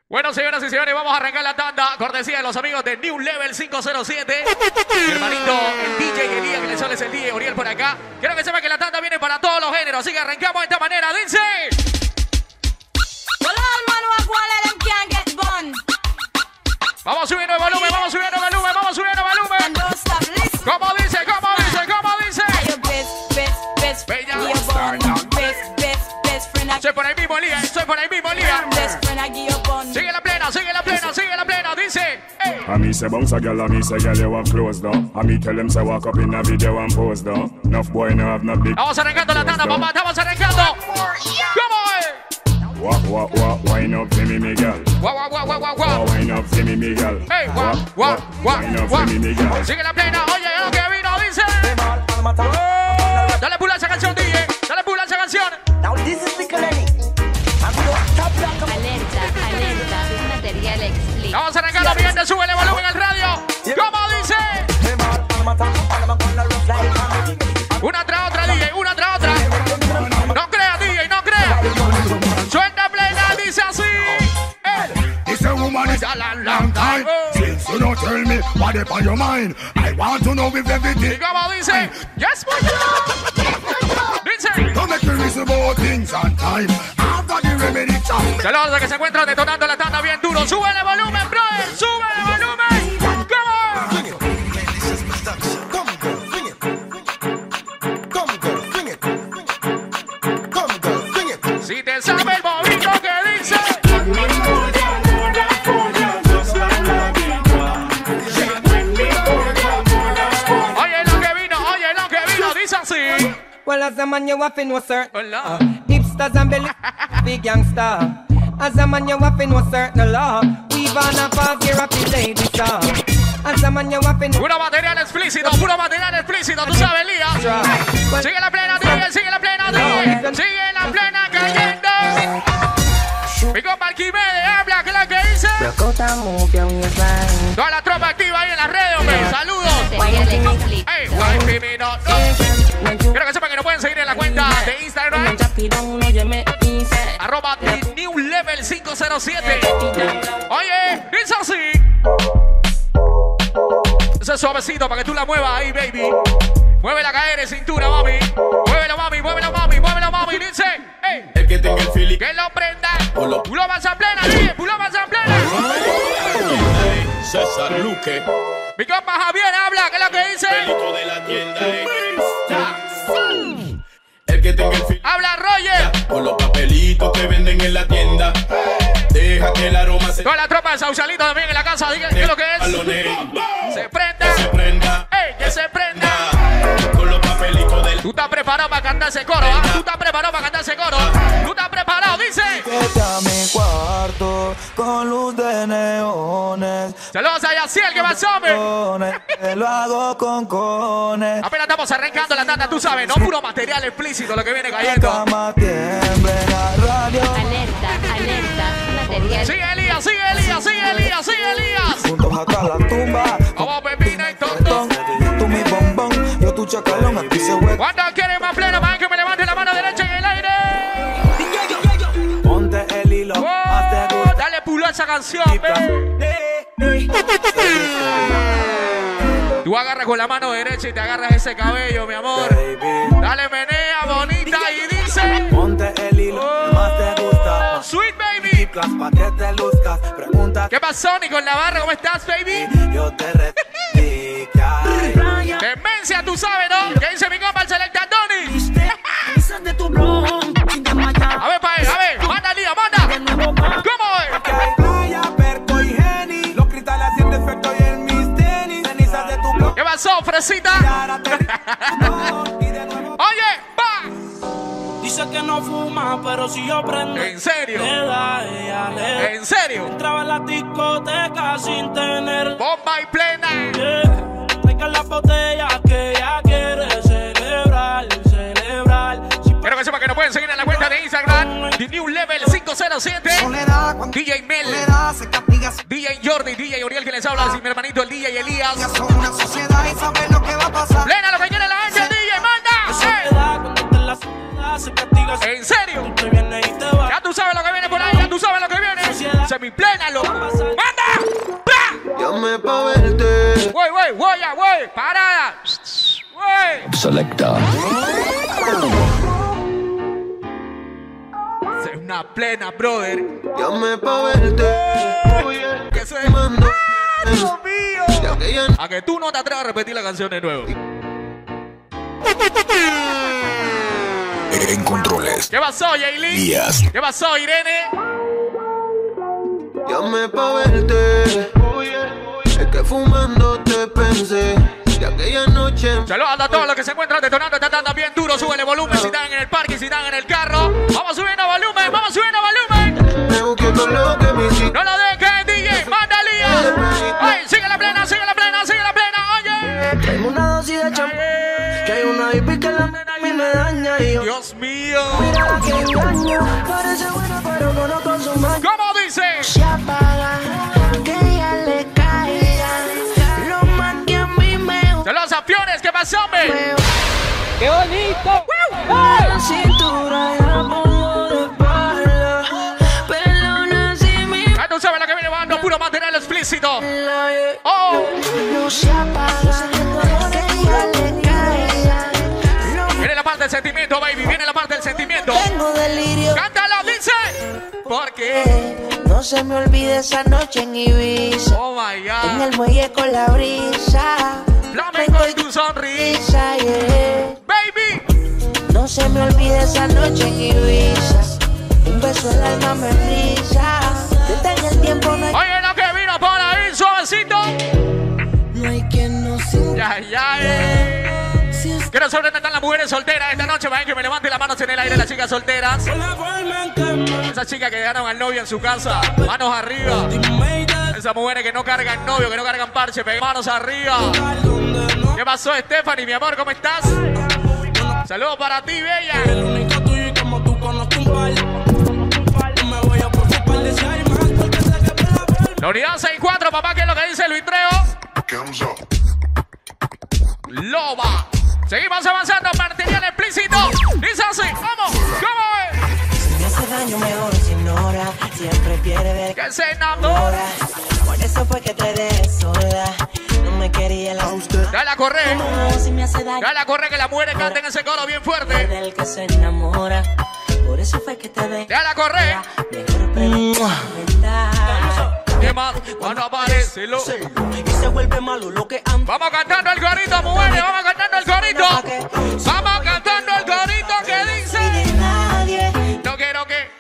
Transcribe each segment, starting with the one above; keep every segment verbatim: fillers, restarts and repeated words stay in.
Bueno, señoras y señores, vamos a arrancar la tanda. Cortesía de los amigos de New Level cinco cero siete. Mi hermanito, el D J Elías, que le suele el D J Uriel por acá. Quiero que sepan que la tanda viene para todos los géneros. Así que arrancamos de esta manera. Dice... Vamos subiendo el volumen, vamos subiendo el volumen, vamos subiendo el volumen. ¿Cómo dice? ¿Cómo dice? ¿Cómo dice? Bella. Soy por ahí mismo, Elías. Soy por ahí mismo, Elías. Sigue la plena, sigue la plena, sigue la plena. Dice... Hey. I me say bounce a girl, I me say girl you have clothes down. I me tell them say walk up in a video and pose down. Enough boy no have no big. Vamos arrancando la tanda, papá. Estamos arrancando. ¿Cómo es? Walk, walk, walk, wine up for me, me girl. Guau, guau, guau, guau, guau, guau. Wine up for me, me girl. Hey, guau, guau, guau, wine up guau. for me, me girl. Sigue la plena. Oye, lo que vino, dice. Dale pula a esa canción, D J. Dale pula a esa canción. Alerta, alerta, un material explícito. Vamos a arrancar, mi gente, súbele volumen al radio. ¿Cómo dice? Una tras otra, D J, una tras otra. No creas, D J, no creas. Suelta plena, dice así. This a woman is a long, long time. Since you don't tell me what is on your mind, I want to know if ¿Y everything. cómo dice? Yes, my God. Dice. Don't make me reason about things on time. I've got the remedy. Saludos a que se encuentran detonando la tanda bien duro. Súbele volumen, brother. Súbele volumen. ¿Cómo? Si te sabe el movimiento que dice. Oye lo que vino, oye lo que vino, dice así. Well, as a man you have to know, sir. Hola. Hipsters and belly big gangster. As a man you have to know certain law. We've on a past here up in ladies star. As a man you have to know. Puro material explícito, puro material explícito, tú sabes, Elías. Sigue la plena, D J, sigue la plena, D J. Sigue la plena cayendo. Mi compa Arquímedes habla, ¿qué es lo que dice? Toda la tropa activa ahí en las redes, hombre. Saludos. Material explícito. Hey, wife me no, no. Quiero que sepan que nos pueden seguir en la cuenta de Instagram. Arroba New Level cinco cero siete. Oye, dice así. Ese es suavecito para que tú la muevas ahí, baby. Muévela a caer en cintura, mami. Muévela, mami, muévela, mami, muévela, mami. Dice, hey. El que tenga el feeling. Que lo prenda. Pulo más a plena, dije, pulo más a plena. César Luque. Mi compa Javier habla, ¿qué es lo que dice? Pelito de la tienda. El que tenga el feeling. Habla Roger. Con los papelitos que venden en la tienda. Deja que el aroma se. Toda la tropa de Sausalito también en la casa, diga, ¿qué es lo que es? Se prenda. Se prenda. Ey, que se prenda. Con los papelitos del. Tú estás preparado para cantar ese coro, ¿ah? Tú estás preparado para cantar ese coro. Tú estás preparado, dice. Vete a mi cuarto con luz de neones. Saludos a Yaciel, ¿qué pasó, hombre? Te lo hago con cones. Apenas estamos arrancando la tanda, tú sabes, no puro material explícito lo que viene cayendo. Cama tiembla en la radio. Alerta, alerta, material. Sigue Elías, sigue Elías, sigue Elías, sigue Elías. Juntos hasta la tumba. Vamos, Pepina y Tonto. Tú mi bombón, yo tu chacalón, a ti se hueco. ¿Cuántos quieren más pleno? Para que me levante la mano derecha en el aire. Ponte el hilo, hazte Oh, dale pulo a esa canción, baby. Tú agarras con la mano derecha y te agarras ese cabello, mi amor. Dale, menea, bonita, y dice. Ponte el hilo, más te gusta. Sweet baby. Pa' que te luzcas, pregunta. ¿Qué pasó, Nico Navarro? ¿Cómo estás, baby? Yo te replica. Demencia, tú sabes, ¿no? ¿Qué dice mi compa el Selecta Tony? A ver, pa' él, a ver. Manda, Lía, manda. ¿Cómo es? Que hay playa, Perco y Jenny. Los cristales haciendo efecto y en mis tenis. Cenizas de tu blog. ¿Qué pasó, fresita? Oye, pa. Dice que no fuma, pero si yo prendo. ¿En serio? Le da, ella le da. ¿En serio? Entraba en la discoteca sin tener. Bomba y plena. Yeah. Traigan las botellas que ella quiere celebrar, celebrar. Si Quiero que sepa que nos pueden seguir en la cuenta de Instagram. The New Level cinco cero siete. D J Mel. D J Jordi, D J Uriel que les habla. Y mi hermanito el D J Elías. Plena lo que quiere la gente, D J, manda. soledad, cuando te la soledad se castiga. ¿En serio? Te viene y te va. Ya tú sabes lo que viene por ahí, ya tú sabes lo que viene. Ese es mi mi plena, loco. ¡Manda! ¡Pla! Llame pa' verte. Voy, voy, voy, ya, voy. Parada. Voy. Selecta. Es una plena, brother. Llame pa' verte. Que se Mando. ¡Ah, Dios mío! De aquella A que tú no te atrevas a repetir la canción de nuevo. En controles. ¿Qué pasó, Yailin? Díaz. ¿Qué pasó, Irene? Llame pa' verte. Es que fumando te pensé. De aquella noche. Saludos a todos los que se encuentran detonando, están dando bien duro. Súbele volumen si están en el parque, si están en el carro. Vamos subiendo volumen, vamos subiendo volumen. Me busqué con lo que me hiciste. No lo dejes, D J, mándale. Ay, sigue la plena, sigue la plena, sigue la plena, oye. Traemos una dosis de champú. Que hay una I P que la a mí me daña y yo. Dios mío. Mira la que engaño. Parece buena, pero no lo consumo. ¿Cómo dice? Se apaga, que ella le caiga. Lo más que a mí me gusta. Saludos a Fiones, ¿qué pasó, hombre? ¡Qué bonito! La cintura ya pongo de espalda. Perdona si mi Ya tú sabes lo que viene bajando, puro material explícito. Oh. no se apaga, que ella le caiga. Viene la parte del sentimiento, baby, viene la parte del sentimiento. Tengo delirio. Cántalo, dice. Porque, No se me olvide esa noche en Ibiza. oh my En God. el muelle con la brisa. Flamenco y tu sonrisa. Brisa, yeah. Baby. No se me olvide esa noche en Ibiza. Un beso el alma me risa. Detén el tiempo, no hay, Oye, lo que vino por ahí, suavecito. no hay quien no sienta. Ya, ya, eh. Si es Quiero saber dónde están las mujeres solteras esta noche. Vayan que me levanten las manos en el aire, las chicas solteras. Esas chicas que dejaron al novio en su casa. Manos arriba. Esas mujeres que no cargan novio, que no cargan parche. Pe- Manos arriba. ¿Qué pasó, Stephanie, mi amor? ¿Cómo estás? Saludos para ti, bella. El único tuyo y como tú conozco un par. No me voy a preocupar de si hay más porque sé que me la vuelvo. La unidad seis cuatro, papá, ¿qué es lo que dice Luis Treo? Loba. Seguimos avanzando, material explícito. Dice así, vamos, ¿cómo es? Si me hace daño, mejor se ignora. Siempre pierde Que se enamora. Por eso fue que te dejé sola. No me quería la Dale a correr. No, si me hace daño. Dale a correr que las mujeres canten ese coro bien fuerte. Del que se enamora. Por eso fue que te dejé. Dale a correr. Mejor preguntar. ¿Qué más? Cuando aparece lo... Y se vuelve malo lo que amo. Vamos cantando el corito, mujeres. Vamos cantando el corito. Vamos cantando el corito que dice. De nadie. No quiero que...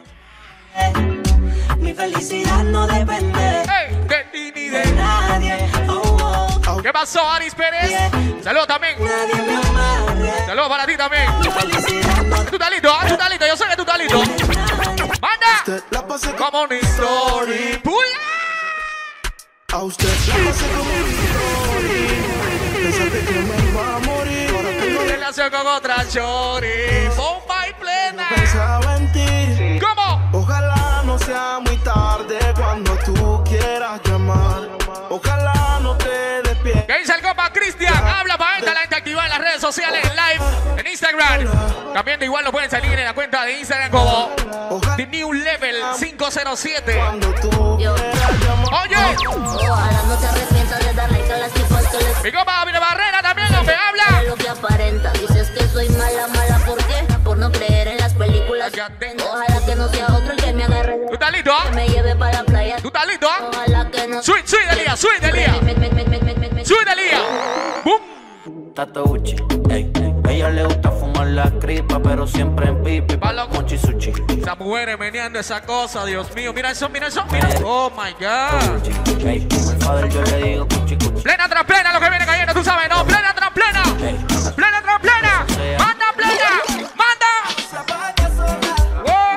Mi felicidad no depende ¡Ey! De ti ni de de... nadie. Oh, oh. ¿Qué pasó, Aris Pérez? Saludos también. Nadie me amarre. Saludos para ti también. Mi felicidad no Tú estás listo, ah, tú estás listo. Yo sé que tú estás listo. depende de nadie. ¡Manda! La pasé Como un story. ¡Pula! a usted. La pasé como un story. Pensaste que me iba a morir. Ahora tengo Relación con otra chori. Bomba y plena. pensaba en ti. ¿Cómo? Ojalá no sea muy tarde cuando tú quieras llamar. Ojalá no te despiertes. ¿Qué dice el compa Cristian? Habla para esta, la gente activa en las redes sociales, en live, en Instagram. También de igual lo pueden salir en la cuenta de Instagram como The New Level cinco cero siete. Cuando tú quieras llamar. Oye, Ojalá no te arrepientas de darle a las tipas que les mi compa Javier Barrera también no me habla. lo que aparenta. Dices que soy mala, mala, ¿por qué? Por no creer en las películas. Ojalá que no sea otro el que me agarre de ¿Tú estás listo? que ah? me lleve para la playa. ¿Tú estás listo? ah? Ojalá que no Sweet, sweet, Delía, sweet, Delía. Sweet, Delía. ¡Bum! Tato Gucci, ey, ey. Ella le gusta fumar la cripa, pero siempre en pipi, Palo. mochi sushi. Esas mujeres meneando esa cosa, Dios mío. Mira eso, mira eso, mira. Oh my God. Ey, como el father yo le digo cuchi cuchi. Plena tras plena, lo que viene cayendo, tú sabes, ¿no? Plena tras plena. Ey, Plena tras plena. Manda plena. Manda. Oh.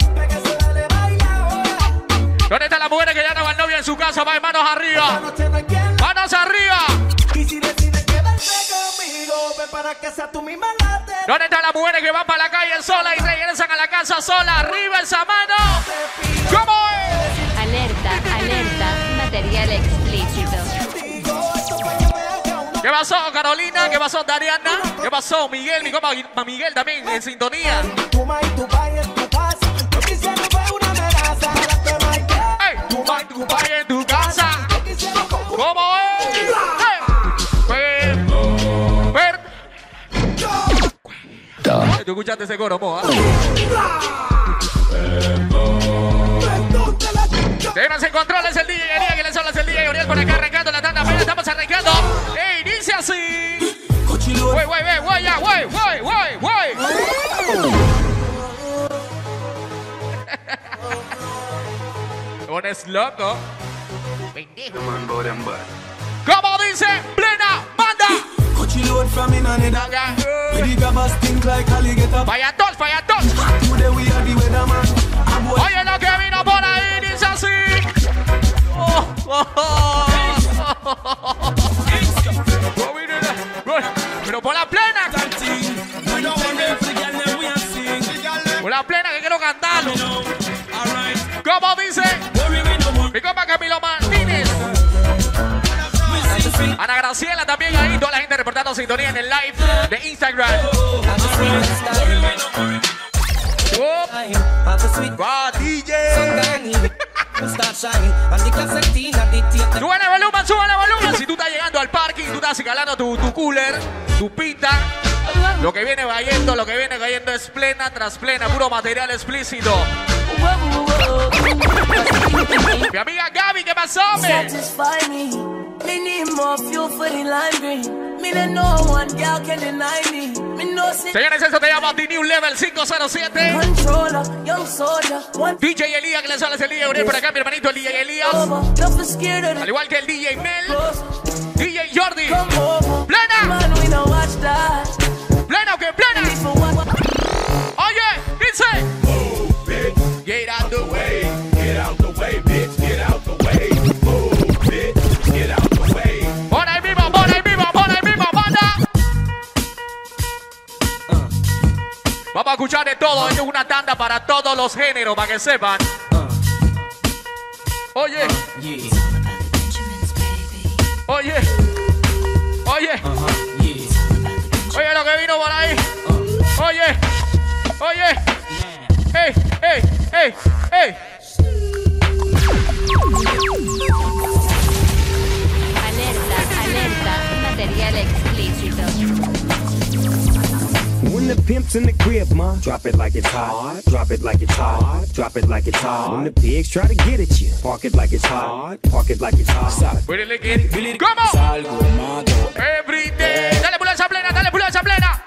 ¿Dónde están las mujeres que ya no van novia en su casa? Va, manos arriba. Manos arriba. Y si decides quedarte conmigo, ven para que sea tú misma la te. ¿Dónde están las mujeres que van para la calle sola y regresan a la casa sola? Arriba esa mano. ¿Cómo es? Alerta, alerta, material explícito. ¿Qué pasó, Carolina? ¿Qué pasó, Dariana? ¿Qué pasó, Miguel? Mi compa Miguel también en sintonía. Tu ma y tu baile en tu casa. No quisiera ver una amenaza. Ahora que no hay que. ¡Ey! Tú escuchaste ese coro, Moa. Tenemos en controles el D J Elías, que les habla el D J Oriel por acá arrancando la tanda. Apenas estamos arrancando. E inicia así. Wey, wey, wey, wey, ya, wey, wey, wey, wey. Pones loco. Pendejo. Como dice, plena banda. Vaya tos, vaya tos. Oye lo que vino por ahí, dice así. Oh, oh, oh. Pero por la plena. Por la plena que quiero cantarlo. Como dice mi compa Camilo Martínez. Ana Graciela también ahí. Toda la gente reportando sintonía en el live de Instagram. Oh. D J. Súbale volumen, súbale volumen. Si tú estás llegando al parking, tú estás calando tu, tu cooler, tu pinta. Lo que viene cayendo, lo que viene cayendo es plena tras plena, puro material explícito. Mi amiga Gaby, ¿qué pasó, me? Señores, eso te llama The New Level cinco cero siete. D J Elías, que les habla el D J Uriel por acá, mi hermanito el D J Elías. Al igual que el D J Mel, D J Jordi. ¡Plena! ¡Plena o que plena! Oye, dice. Get out the way, get out the way, bitch, get out the way. Move, bitch, get out the way. Por ahí mismo, por ahí mismo, por ahí mismo, banda. Uh. Vamos a escuchar de todo, esto es una tanda para todos los géneros, para que sepan. Uh. Oye. Uh, yeah. Oye. Oye. Uh-huh, yeah. Oye lo que vino por ahí. Uh. Oye. Oye. ¡Ey, ey, ey, ey! Alerta, alerta, material explícito. When the pimp's in the crib, ma, drop it like it's hot, drop it like it's hot, drop it like it's hot. When the pigs try to get at you, park it like it's hot, park it like it's hot. ¿Cómo? Every day. Dale pulsa plena, dale pulsa plena.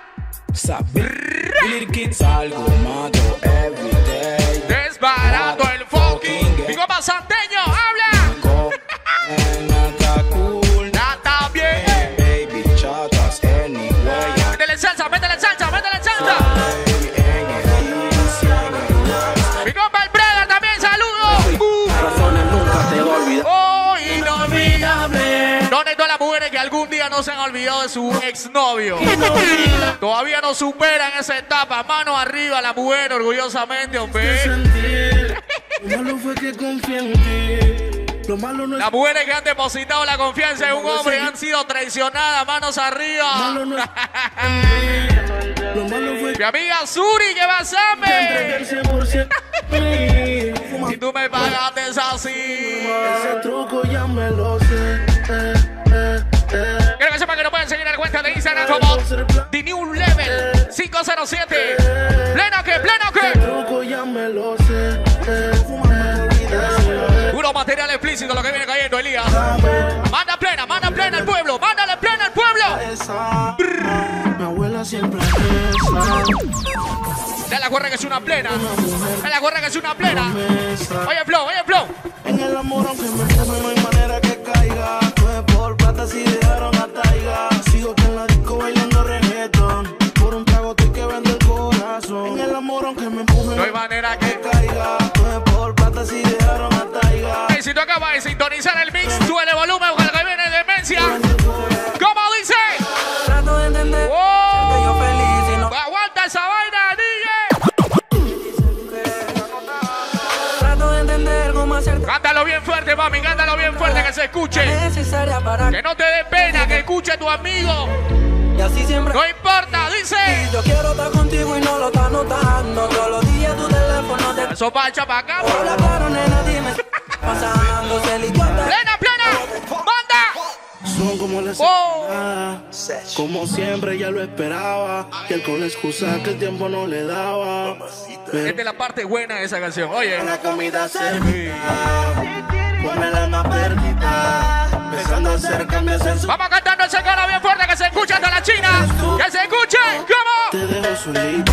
Salgo, mato, everyday. Desbarato el fucking. Mi compa Santeño, habla. Nata bien. Baby, chatas, anyway. Métele salsa, métele salsa, métele salsa. Mi compa el Brega también, saludos. Oh, inolvidable. ¿Dónde están las mujeres que algún día no se han olvidado de su exnovio? Todavía no superan esa etapa. Mano arriba la mujer, orgullosamente, hombre. Las mujeres que han depositado la confianza en un hombre y han sido traicionadas, manos arriba. Mi amiga Suri, ¿qué pasame? Si tú me pagaste así. Ese truco ya me lo sé. Quiero que sepan que nos pueden seguir en la cuenta de Instagram como The New Level cinco cero siete. Pleno que, pleno que. Puro material explícito lo que viene cayendo, Elías. Manda plena, manda plena al pueblo, mándale plena al pueblo. Mi abuela siempre Dale la cuerda que es una plena. Dale la cuerda que es una plena. Oye, Flow, oye, Flow. En el amor, aunque me tome, no hay manera que caiga. Fue por plata si dejaron a Taiga. Sigo con la disco bailando reggaeton. Por un trago estoy que vende el corazón. En el amor, aunque me empuje, no hay manera que caiga. Fue por plata si dejaron a Taiga. Hey, si tú acabas de sintonizar el mix, sube el volumen con el que viene demencia. ¿Cómo dice? Trato de entender oh, que yo feliz y no. Aguanta esa vaina, D J. Trato de entender cómo hacer. Cántalo bien fuerte, mami, cántalo bien fuerte que se escuche. Que no te dé pena, que escuche tu amigo. Y así siempre. No importa, dice. Y yo quiero estar contigo y no lo estás notando. Todos los días tu teléfono te. Eso pacha para acá. Hola, claro, nena, dime. Pasando, plena, plena. Manda. Son como la oh. Como siempre ya lo esperaba. Y él con la excusa que el tiempo no le daba. Pero esta es la parte buena de esa canción. Oye. La comida servida. Ponme la alma perdida. Empezando a hacer cambios en su... Vamos cantando ese coro bien fuerte que se escuche hasta la China. Que se escuche. ¿Cómo? Te dejo solita.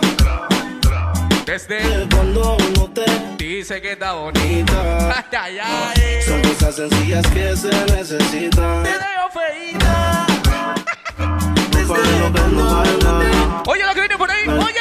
Desde cuando uno te dice que está bonita. Ay, ay, ay. Son cosas sencillas que se necesitan. Te dejo feita. Oye lo que viene por ahí. Oye.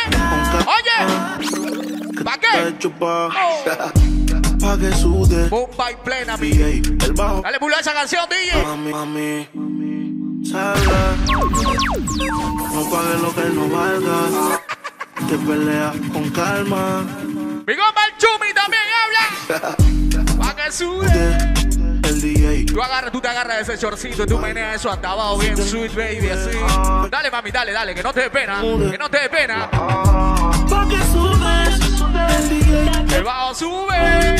Oye. ¿Para qué? Oh. Pa' que sude. Bomba y plena, mi. El bajo. Dale pula esa canción, D J. Mami, mami. Salga. No pague lo que no valga. Te pelea con calma. Mi compa el Chumi también habla. Pa' que sude. El D J. Tú agarras, tú te agarras de ese shortcito y tú meneas eso hasta abajo bien sweet, baby, así. Dale, mami, dale, dale, que no te dé pena. Que no te dé pena. Pa' que subes. El D J. El bajo sube.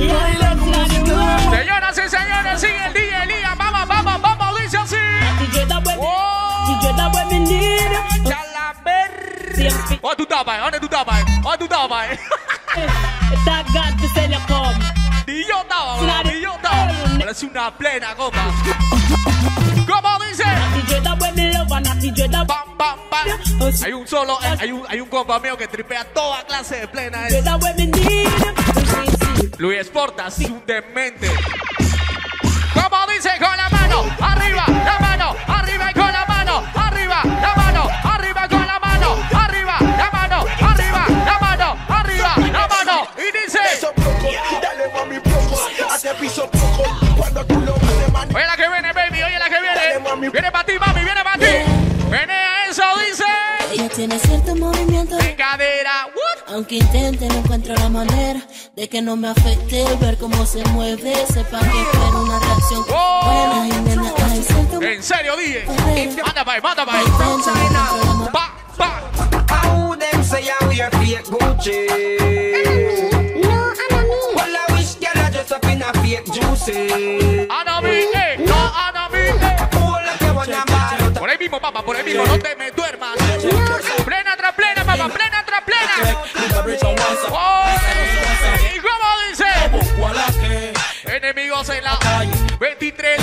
Señoras y señores, sigue el D J Liam. Vamos, vamos, vamos, dice así. ¿Dónde tú estabas? ¿Dónde tú estabas? ¿Dónde tú estabas? Ni yo estaba, ni yo estaba. Parece una plena copa. ¿Cómo dice? Bam, bam, bam. Hay un solo, hay un, hay un compa mío que tripea toda clase de plena. Luis Esporta, sí, un demente. ¿Cómo dice? Con la mano, arriba, la mano, arriba y con la mano, arriba, la mano, arriba con la mano, arriba, la mano, arriba, la mano, arriba, la mano. Y dice... Oye la que viene, baby, oye la que viene. Viene para ti, mami, viene para ti. Viene a eso, dice. Ella tiene cierto movimiento en cadera. What? Aunque intente, no encuentro la manera de que no me afecte el ver cómo se mueve. Sepa que espero una reacción oh. buena y nena, hay cierto. En serio, D J. Manda pa' ahí, manda pa' ahí. Pa, pa. How them say I wear fake Gucci? No, Anami. Well, I wish girl I dress up in a fake juicy. Anami, eh, no, Anami, eh. Por ahí mismo, papá, por ahí mismo, no te me duermas. Plena tras plena, papá, plena tras plena. Oh, ¿y cómo dice? Enemigos en la veintitrés.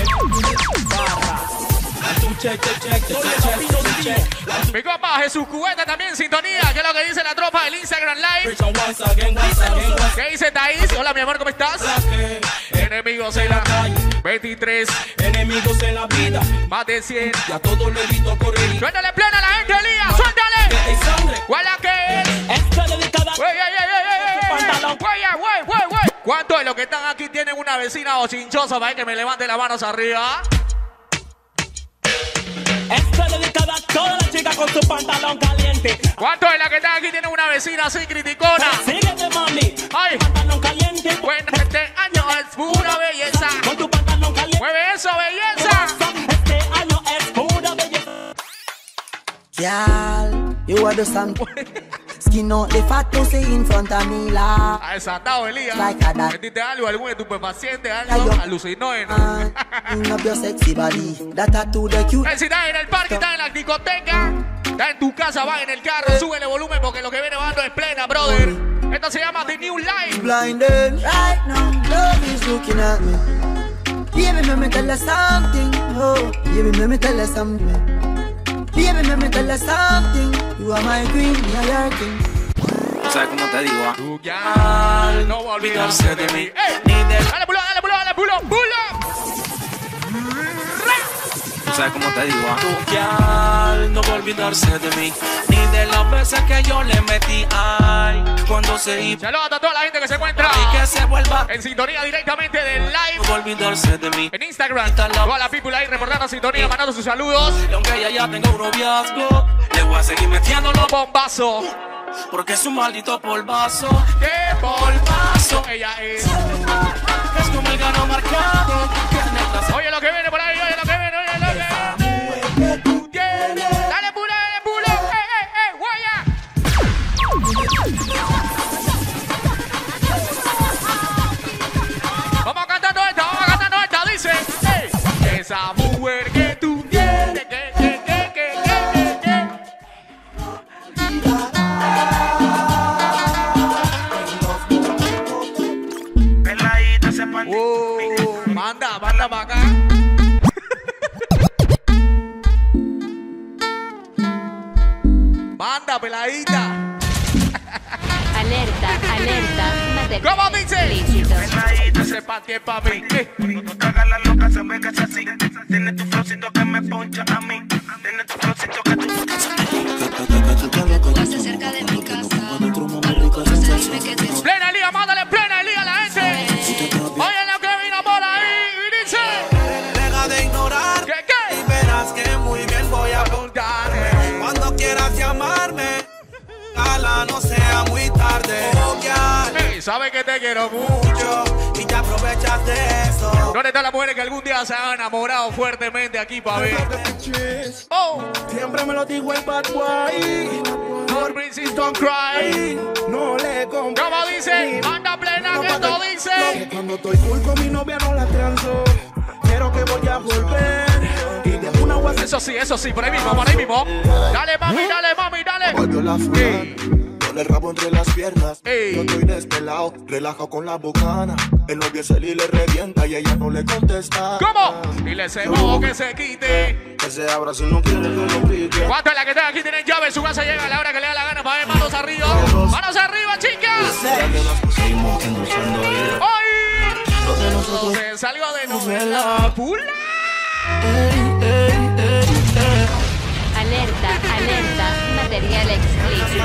Mi compa Jesús Cubeta también en sintonía. ¿Qué es lo que dice la tropa del Instagram Live? ¿Qué dice Thais? Hola, mi amor, ¿cómo estás? Enemigos en la veintitrés. Enemigos en la vida. Más de cien. Ya todo le evito correr. Suéltale plena a la gente, Lía. Suéltale. ¿Cuál es que es? Esta dedicada. Güey, güey, güey, güey, güey, güey. ¿Cuántos de los que están aquí tienen una vecina o chinchosa para que me levante las manos arriba? Esta dedicada a toda la chica con su pantalón caliente. ¿Cuántos de las que están aquí tienen una vecina así criticona? Síguete, mami. Ay. Pantalón caliente. Bueno, este año es pura belleza. Con tu pantalón caliente. Mueve eso, belleza. Este año es pura belleza. Girl, you are the sun. Skin out the fat pussy in front of me, la. A desatado, Elías. Like a that. ¿Metiste algo, algún estupefaciente, algo alucinógeno? In up your sexy body, that tattoo the cute. Si estás en el parque, estás en la discoteca, estás en tu casa, vas en el carro, súbele volumen porque lo que viene bajando es plena, brother. Esto se llama The New Life. Blinded right now, love is looking at me. Baby, let me tell you something. Oh, baby, let me tell you something. Baby, let me tell you something. You are my queen, you are your king. ¿Sabes cómo te digo? Ah? Tú ya no va a olvidarse de mí. ¡Ey! Dale, pulo, dale, pulo, dale, pulo, pulo. ¿Sabes cómo te digo? Ah? Tu gal no va a olvidarse de mí, ni de las veces que yo le metí. Ay, cuando se iba. Saludos a toda la gente que se encuentra y que se vuelva en sintonía directamente del live. No va a olvidarse de mí. En Instagram, toda la people ahí reportando sintonía, mandando sus saludos. Y aunque ella ya tenga un noviazgo, le voy a seguir metiendo los bombazos. Porque es un maldito polvazo. ¡Qué polvazo! Ella es. Es como el gano marcado. Oye lo que viene por ahí, oye lo que viene, oye lo que viene. Dale pulo, dale pulo. ¡Eh, eh, eh, guaya! Vamos cantando esta, vamos cantando esta, dice. ¡Ey! Esa Uh, manda, manda para acá. Manda, peladita. Alerta, alerta. Material ¿Cómo dice? explícito. Ese pa' ti, pa' mí. Eh. Cuando te hagas la loca se ve que es así. Tienes tu flowcito que me poncha a mí. Tienes tu flowcito que tú... Pasa cerca de mi casa. Plena liga, mándale plena liga a la gente. Oye lo que vino por ahí y dice. Deja de ignorar. ¿Qué, qué? Y verás que muy bien voy a apuntar. Cuando quieras llamarme, ojalá no sea muy tarde. Hey, sabe que te quiero mucho y te aprovechas de eso. ¿Dónde están las mujeres que algún día se han enamorado fuertemente aquí para ver? Oh, siempre me lo dijo el bad boy. Lord Princess don't cry. No le compro. ¿Cómo dice? Anda plena que esto dice. Cuando estoy cool con mi novia no la transo. Quiero que voy a volver. Y de una voy a... Eso sí, eso sí, por ahí mismo, por ahí mismo. Dale mami, dale mami, dale. Volvió la Hey. Con el rabo entre las piernas. Ey. Yo estoy despelado, relajo con la bocana. El novio se le revienta y ella no le contesta. ¿Cómo? Dile ese mojo que se quite. Que se abra si no quiere que lo pique. ¿Cuánto es la que está aquí? Tienen llave en su casa, llega a la hora que le da la gana para ver manos arriba. ¡Manos arriba, chicas! Seguimos endulzando vida. ¡Hoy! Se salió de novela. ¡Pula! Alerta, alerta. Material explícito.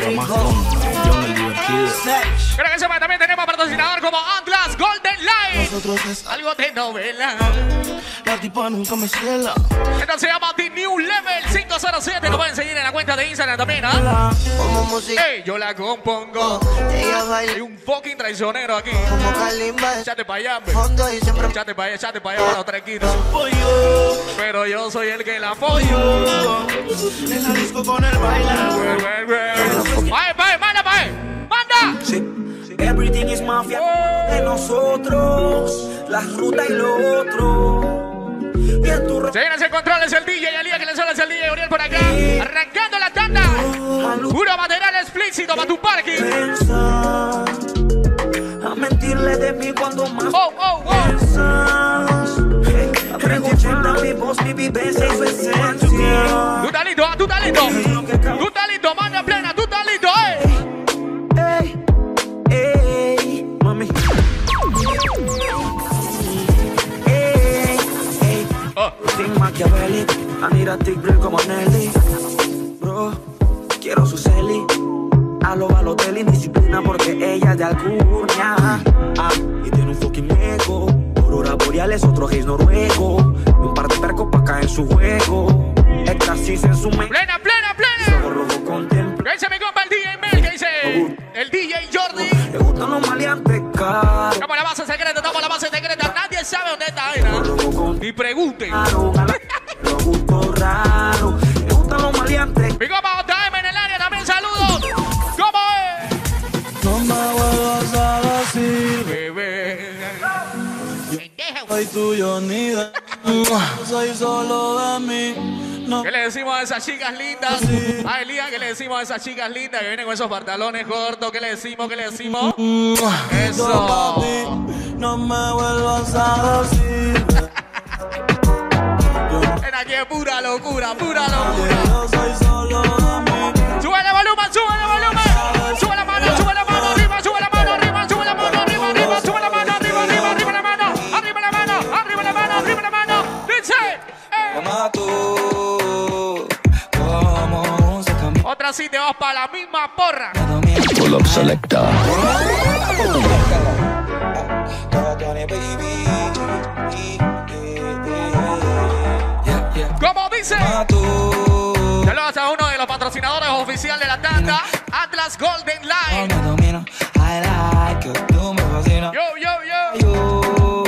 Creo que sepa, también tenemos patrocinador como Atlas Golden Line. Algo de novela. La tipa nunca me cela. Esto se llama The New Level cinco cero siete. Lo pueden seguir en la cuenta de Instagram también, ¿ah? Como música, Ey, yo la compongo. ella baila Hay un fucking traicionero aquí. como Kalimba. Échate para allá, hombre. Fondo y siempre Échate para allá, échate para allá para los tres kilos. Pero yo soy el que la apoyo. En la disco con el baile. ¡Vaya, vaya, manda, vaya! ¡Manda! Sí. Everything is mafia de nosotros. La ruta y lo otro. Y en tu Se viene ese control, es el D J Elías, que le suena es el D J Uriel por acá. Arrancando la tanda. Puro material explícito para tu parking. pensar a mentirle de mí cuando más Oh, oh, oh. pensas. Hey, Pregunta mi voz, mi vivencia y su esencia. Tú estás listo, ah, tú estás listo. Tú estás listo, manda plena, tú estás listo, eh. Ey, ey, mami. Ey, ey. Oh. Think Machiavelli, I need a thick grill como Nelly. Bro, quiero su celi. A lo Balotelli, disciplina porque ella es de Alcurnia. Ah, y tiene un fucking ego. Aurora boreales, otro gays noruego. Y un par de percos pa' caer en su juego. Éxtasis en su mente. Plena, plena, plena. Ojos rojos contempla. ¿Qué dice mi compa el D J Mel? ¿Qué dice el D J Jordi? Le gustan los maleantes caros. Estamos en la base secreta, estamos en la base secreta. Nadie sabe dónde está ella. Ni pregunten. Los gustos raros. Le gustan los maleantes. Mi compa J M en el área también, saludos. ¿Cómo es? No me vuelvas a decir, Bebé. soy tuyo, ni de soy solo de mí. No. ¿Qué le decimos a esas chicas lindas? A Elías, ¿qué le decimos a esas chicas lindas que vienen con esos pantalones cortos? ¿Qué le decimos? ¿Qué le decimos? Eso. No me vuelvas a decir. En aquí es pura locura, pura locura. Yo soy solo de mí. Sube el volumen, sube el volumen. Sube la mano, sube la mano, arriba, sube la mano, arriba, sube la mano, arriba, arriba, sube la mano, arriba, arriba, arriba la mano, arriba la mano, arriba la mano, arriba la mano. Dice. Eh. Otra sí te vas para la misma porra. Pull up selector. ¿Cómo dice? Saludos a uno de los patrocinadores oficiales de la tanda, Atlas Golden Line. Yo, yo, yo.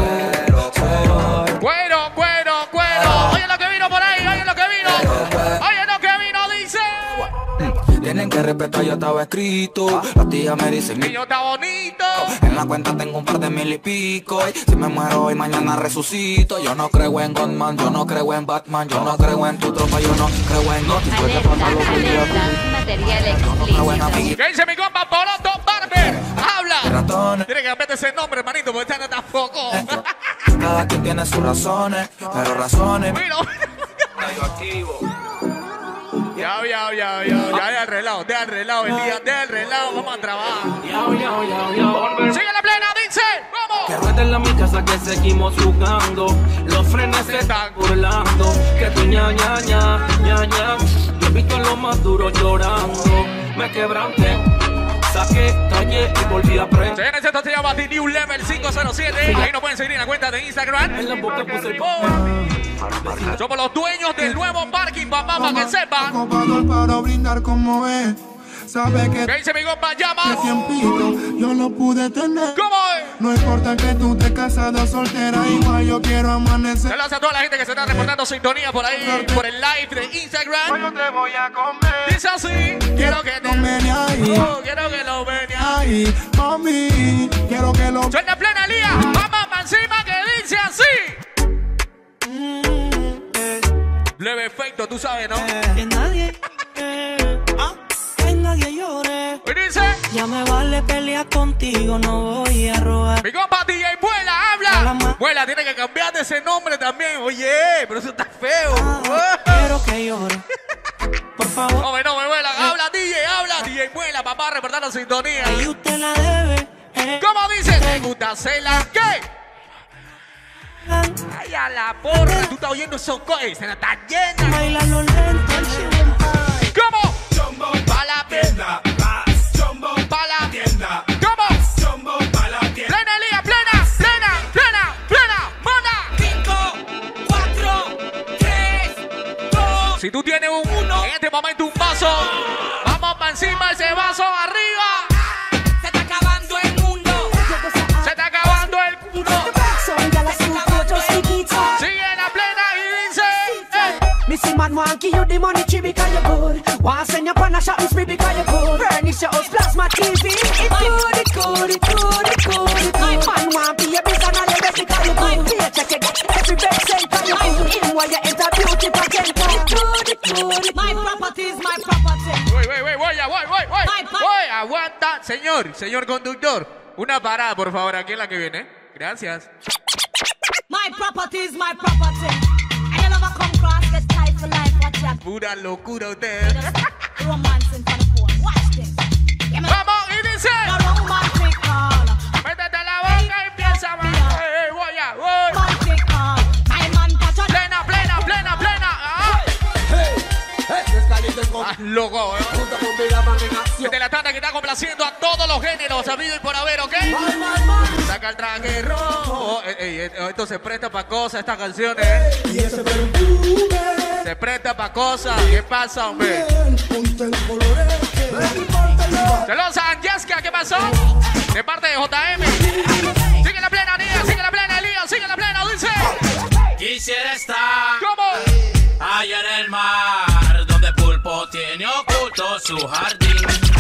Cuero, cuero, cuero. Oye lo que vino por ahí, oye lo que vino. Oye lo que vino, dice. Tienen que respetar, yo estaba escrito. Las tías me dicen Niño está bonito. en la cuenta tengo un par de mil y pico. Y si me muero hoy, mañana resucito. Yo no creo en Godman, yo no creo en Batman. Yo no creo en tu tropa, yo no creo en Naughty. Alerta, alerta. Material explícito. ¿Qué dice mi compa Poroto Barber? Habla. Ratones. Tiene que cambiarte ese nombre, hermanito, porque esta no está foco. Cada quien tiene sus razones, pero razones. Mira. Radioactivo. Ya, ya, ya, ya, ya, ya, el relajo, deja el relajo, el día, deja el relajo, vamos a trabajar. Sigue la plena, dice, vamos. Que rueden la mi casa que seguimos jugando. Los frenes se están burlando. Que tu ña, ña, ña, ña, ña. Yo he visto a los más duros llorando. Me quebranté, saqué, callé y volví a aprender. Señores, esto se llama The New Level cinco cero siete. Ahí nos pueden seguir en la cuenta de Instagram. En la boca puse el Somos los dueños del nuevo parking, papá, para que sepan. Ocupado para brindar como es. Sabe que ¿Qué dice mi compa? Llama. tiempito yo lo pude tener. ¿Cómo es? No importa que tú estés casada soltera, igual yo quiero amanecer. Saludos a toda la gente que se está reportando sintonía por ahí, por el live de Instagram. Yo te voy a comer. Dice así, quiero que te... Comer ahí. Oh, quiero que lo veas. Ahí, mami, quiero que lo... Suelta plena, Lía. Vamos para encima que dice así. Leve efecto, tú sabes, ¿no? Que nadie, eh, ah, que nadie llore. ¿Y dice? Ya me vale pelear contigo, no voy a robar. Mi compa D J Vuela, habla. Vuela, tiene que cambiar de ese nombre también. Oye, pero eso está feo. Ah, quiero que llore. Por favor. No, no me vuela. Habla, D J, habla. D J Vuela, papá, reportando sintonía. Y usted la debe. Eh. ¿Cómo dice? ¿Te gusta hacerla? ¿Qué? Ay, a la porra. Tú estás oyendo esos coches. Se la está llena. Bailalo lento. ¿Cómo? Chombo Pa' la tienda. Más. Chombo Pa' la tienda. ¿Cómo? Chombo pa' la tienda. Plena, Lía, plena, plena, plena, plena, mona. cinco, cuatro, tres, dos. Si tú tienes un, uno, en este momento un vaso, vamos para encima ese vaso arriba. Se está acabando el mundo. Se está acabando el culo. Sigue la plena y dice, eh. Missy man want give you the money tree because you good. Want send you on a shopping spree because you good. Furnish your house, plasma T V. It good, it good, it good, it good, it good. Man want be a business and all the rest because you good. Pay check you get every bed sent because you good. In while you enter beauty pageant. It good, it good, it my property is my property. Voy, voy, voy, voy, voy, voy, voy. My pa- Voy, aguanta. Señor, señor conductor, una parada, por favor, aquí en la que viene. Gracias. My property is my property. And you never come cross, get tight for life. Watch that. Pura locura usted. Romance in front of phone. Watch this. Yeah, man. Vamos y dice. The romantic call. Métete la boca y empieza más. Hey, hey, voy a, voy. Romantic call. My man touch on. Plena, plena, plena, plena. Ah. Ah, loco, eh. Desde la tanda que está complaciendo a todos los géneros, sabido y por haber, ¿ok? Saca el traje rojo. Ey, ey, ey, esto se presta para cosas, estas canciones. ¿Eh? Se presta para cosas. ¿Qué pasa, hombre? Saludos a Angélica, ¿qué pasó? De parte de J M. Sigue la plena, Lía, sigue la plena, Elías, sigue la plena, dice. Quisiera estar ¿Cómo? allá en el mar, donde Pulpo tiene oculto su jardín.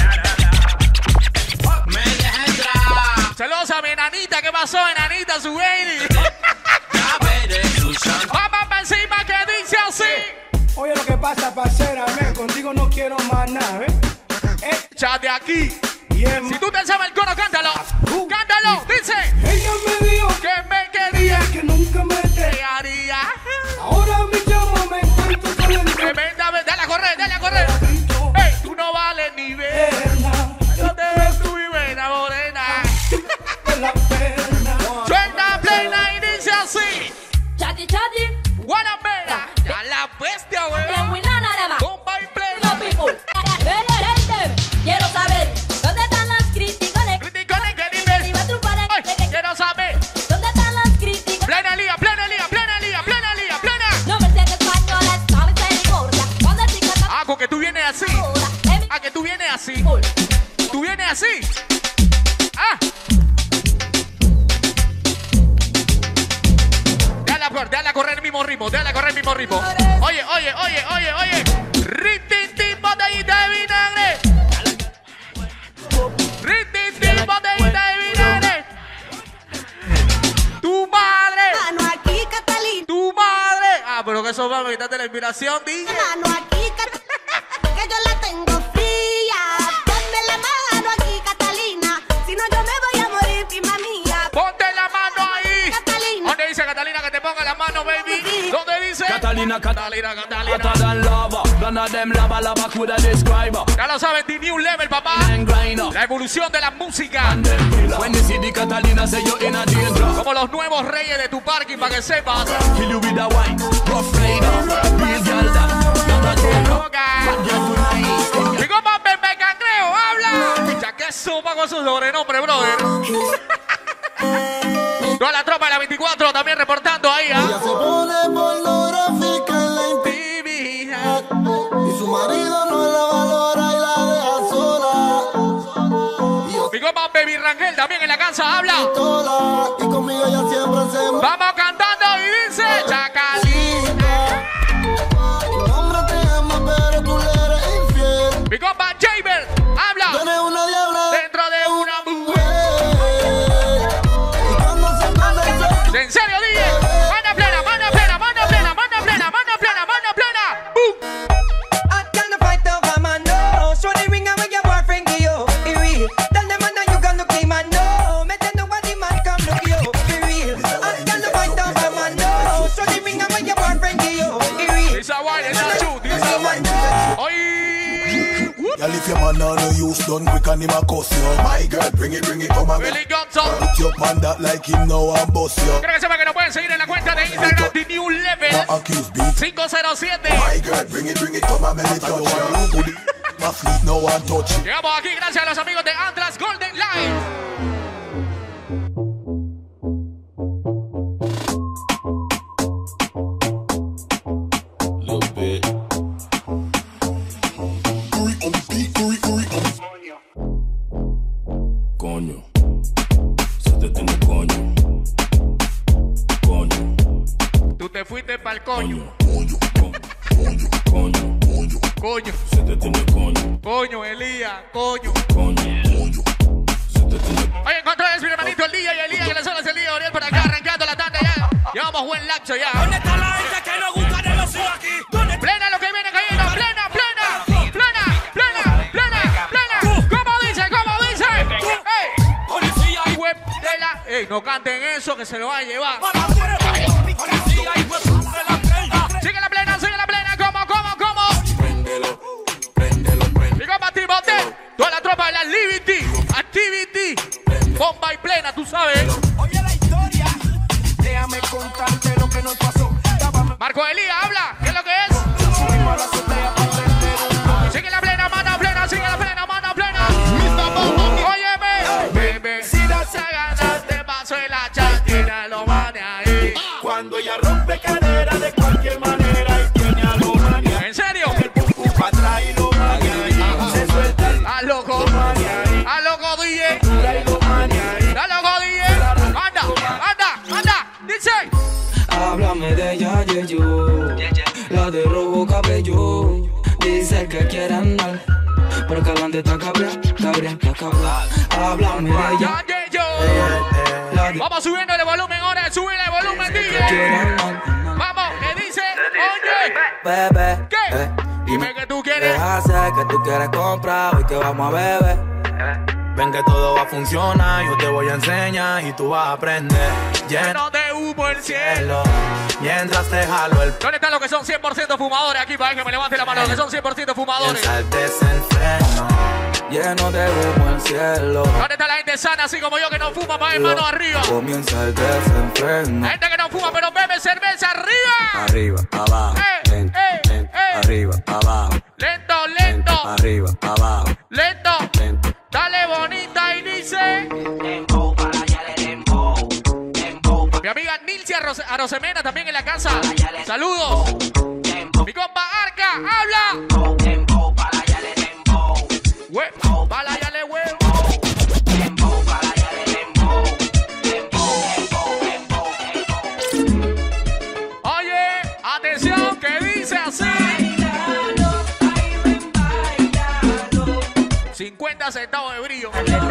Me deja entrar. Saludos a mi enanita, ¿qué pasó, enanita, su baby? Ya veré su champán. Vamos para encima que dice así. Oye, lo que pasa, parcera, men, contigo no quiero más nada, ¿eh? Echa de aquí. Yeah, Si tú te sabes el coro, cántalo. Cántalo, dice. ella me dijo Que me quería, que nunca me que haría. Ahora me llama, me encuentro caliente. Tremenda vez, dale a correr, dale a correr. Ey, tú no vales ni ver. Yo te veo tu y buena morena. Suelta plena y dice así. Chati, chati. Guanabera. Ya la bestia, güey. Bomba y plena. Quiero saber dónde están las criticones. Criticones que nivel. Ay, quiero saber. ¿Dónde están las criticones? Plena Lía, plena Lía, plena Lía, plena Lía, plena. No me sé en español, no me sé en gorda. ¿Dónde te cantas? Ah, con que tú vienes así. Ah, que tú vienes así. Tú vienes así. Ah. Dale a correr, dale a correr el mismo ritmo, dale a correr el mismo ritmo. Oye, oye, oye, oye, oye. Ritintín, botellita de vinagre. Ritintín, botellita de vinagre. Tu madre. Mano aquí, Catalina. Tu madre. Ah, pero que eso va a quitarte la inspiración, D J. Mano aquí, Catalina. Que yo la tengo fría. Ponme la mano aquí, Catalina. Si no, Ponte la mano ahí. Catalina. ¿Dónde dice Catalina que te ponga la mano, baby? ¿Dónde dice? Catalina, Catalina, Catalina. Hotter than lava. None of them lava lava could have described her. Ya lo saben, The New Level, papá. La evolución de la música. When you see the Catalina, say you're in a danger. Como los nuevos reyes de tu parking, para que sepas. Kill you with a white, rough rider. Real girl that. Mi compa Pepe Cangreo, habla. Ya que supa con su sobrenombre, brother. Toda la tropa de la veinticuatro también reportando ahí, ¿ah? Ella se pone pornográfica en la intimidad y su marido no la valora y la deja sola. Y yo mi compa Baby Rangel también en la casa, habla. sola, y conmigo ella siempre se mueve. Vamos cantando y dice Chacalina. Tu hombre te ama pero tú le eres infiel. Mi compa Jaber, habla. Tienes una diabla Dentro de una mujer. y cuando se prende el sol, En serio, D J. Mano plena, mano plena, mano plena, mano plena, mano plena, mano plena. ¡Bum! I can't fight over man, no. Show the ring away your boyfriend give you. Be real. Tell them man that you gonna keep man, no. Make them know what the man come look you. Be real. I can't fight over man, no. Show the ring away your boyfriend give you. Be real. This a wine, it's a two, this a wine. Oye. Y'all if your man on no use done quick and him a cuss you. My girl, bring it, bring it, come on. Billy Gunson. Put your pan that like him now and bust you. Creo que sepa que nos pueden seguir en la cuenta de Instagram The New Level cinco cero siete. My girl, bring it, bring it, come on, let it touch you. My feet no one touch you. Llegamos aquí gracias a los amigos de Atlas Golden Line. Little bit. Coño. Se te tiene coño. Coño. Tú te fuiste pa'l coño. Coño. Coño. Coño. Coño. Coño. Se te tiene coño. Coño, Elías. Coño. Coño. Coño. Se te tiene. Oye, en contra de mi hermanito el día y el día que le suena el día Oriel por acá arrancando la tanda ya. Llevamos buen laxo ya. ¿Dónde está la gente que no gusta de los hijos aquí? ¿Dónde está? Plena lo que viene cayendo. Plena, plena. Plena, plena, plena, plena. ¿Cómo dice? ¿Cómo dice? ¡Ey! Policía y Web de la... ¡Ey! No canten eso que se lo va a llevar. policía y huevos de la plena. Sigue la plena, sigue la plena. ¿Cómo, cómo, cómo? Préndelo. Préndelo, préndelo. Y como Timote, toda la tropa de la Liberty, Activity, bomba y plena, tú sabes. Oye la historia, déjame contarte lo que nos pasó. Marco Elías, habla, ¿qué es lo que es? Sigue la plena, mano plena, sigue la plena, mano plena. Óyeme, bebé, si no se gana, te paso en la chatina, lo mane ahí. Cuando ella rompe cadera de cualquier manera y tiene a lo mania. ¿En serio? El pum pum pa' atrás y lo mania ahí. Se suelta el ¡A loco! mania ahí. ¡A loco, D J! Y lo mania ahí. ¡A loco, D J! ¡Anda, anda, anda! ¡Dice! Háblame de ella, yo, la de rojo cabello. Dice que quiere andar, pero que adelante está cabrón, cabrón, está cabrón. Háblame de ella, ¡Ya, yo! la de Vamos subiendo el volumen ahora, sube el volumen, que D quiere J. andar. Vamos, ¿qué dice? Oye, Bebé, ¿qué? eh, Dime que tú quieres. deja hacer que tú quieres comprar, hoy que vamos a beber. Ven que todo va a funcionar, yo te voy a enseñar y tú vas a aprender. Lleno de humo el cielo. Mientras te jalo el ¿Dónde están los que son cien por ciento fumadores? Aquí para que me levante la mano, los que son cien por ciento fumadores. piensa el desenfreno, lleno de humo el cielo. ¿Dónde está la gente sana, así como yo, que no fuma, para mano arriba? Comienza el desenfreno. La gente que no fuma, pero bebe cerveza arriba. Arriba, abajo, Eh, lento, eh, lento, eh. arriba, abajo, Lento, lento, arriba, abajo, lento. lento. Dale bonita y dice. Mi amiga Nilcia Arroce- Arosemena también en la casa. Saludos. Mi compa Arca, habla. Hue- Pala ya le huevo. Oye, atención, que dice así. cincuenta centavos de brillo.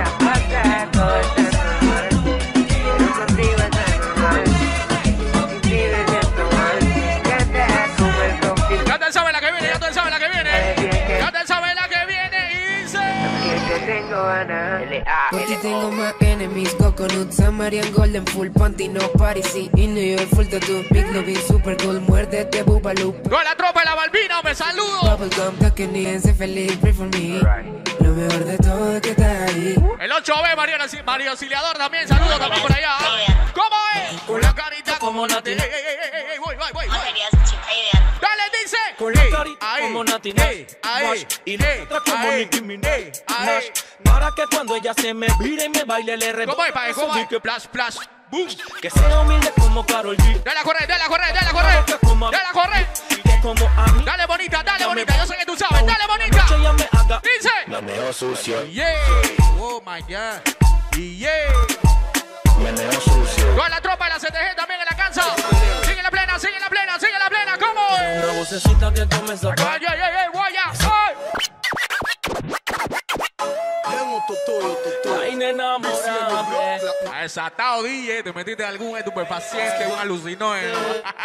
Ya te sabe la que viene, ya te sabe la que viene. Ya te sabe la que viene y dice. Por ti tengo más enemies, coconut, Samarian, golden, full panty, no party, sí. Y New York, full tattoo, big lobby, super cool, muérdete, boobaloo. Con la tropa de la Balbina, me saludo. Bubblegum, taquenense, feliz, pray for me. Lo mejor de todo es que estás ahí. El ocho B, Mario, Mario Auxiliador también, saludos también por allá. ¿Cómo es? Con la carita como Natina. Ey, ey, ey, ey, voy, voy, voy. Dale, dice. Con la carita como Natina. Ahí, y la otra como Nicki Minaj. Para que cuando ella se me vire y me baile le rebote. ¿Cómo es, pae? ¿Cómo es? Flash, flash, boom. Que sea humilde como Karol G. Dale a correr, dale a correr, dale a correr. Dale a correr. Como a mí. Dale bonita, dale bonita, yo sé que tú sabes, dale bonita. Dice. Meneo sucio. Yeah. Oh my God. Yeah. Meneo sucio. Con la tropa de la C T G también en la cancha. Sigue la plena, sigue la plena, sigue la plena. ¿Cómo es? Una vocecita que comienza a Ay, ay, ay, guaya. Ay, nena, morada. Desatado, D J. Te metiste algún estupefaciente, un alucinógeno.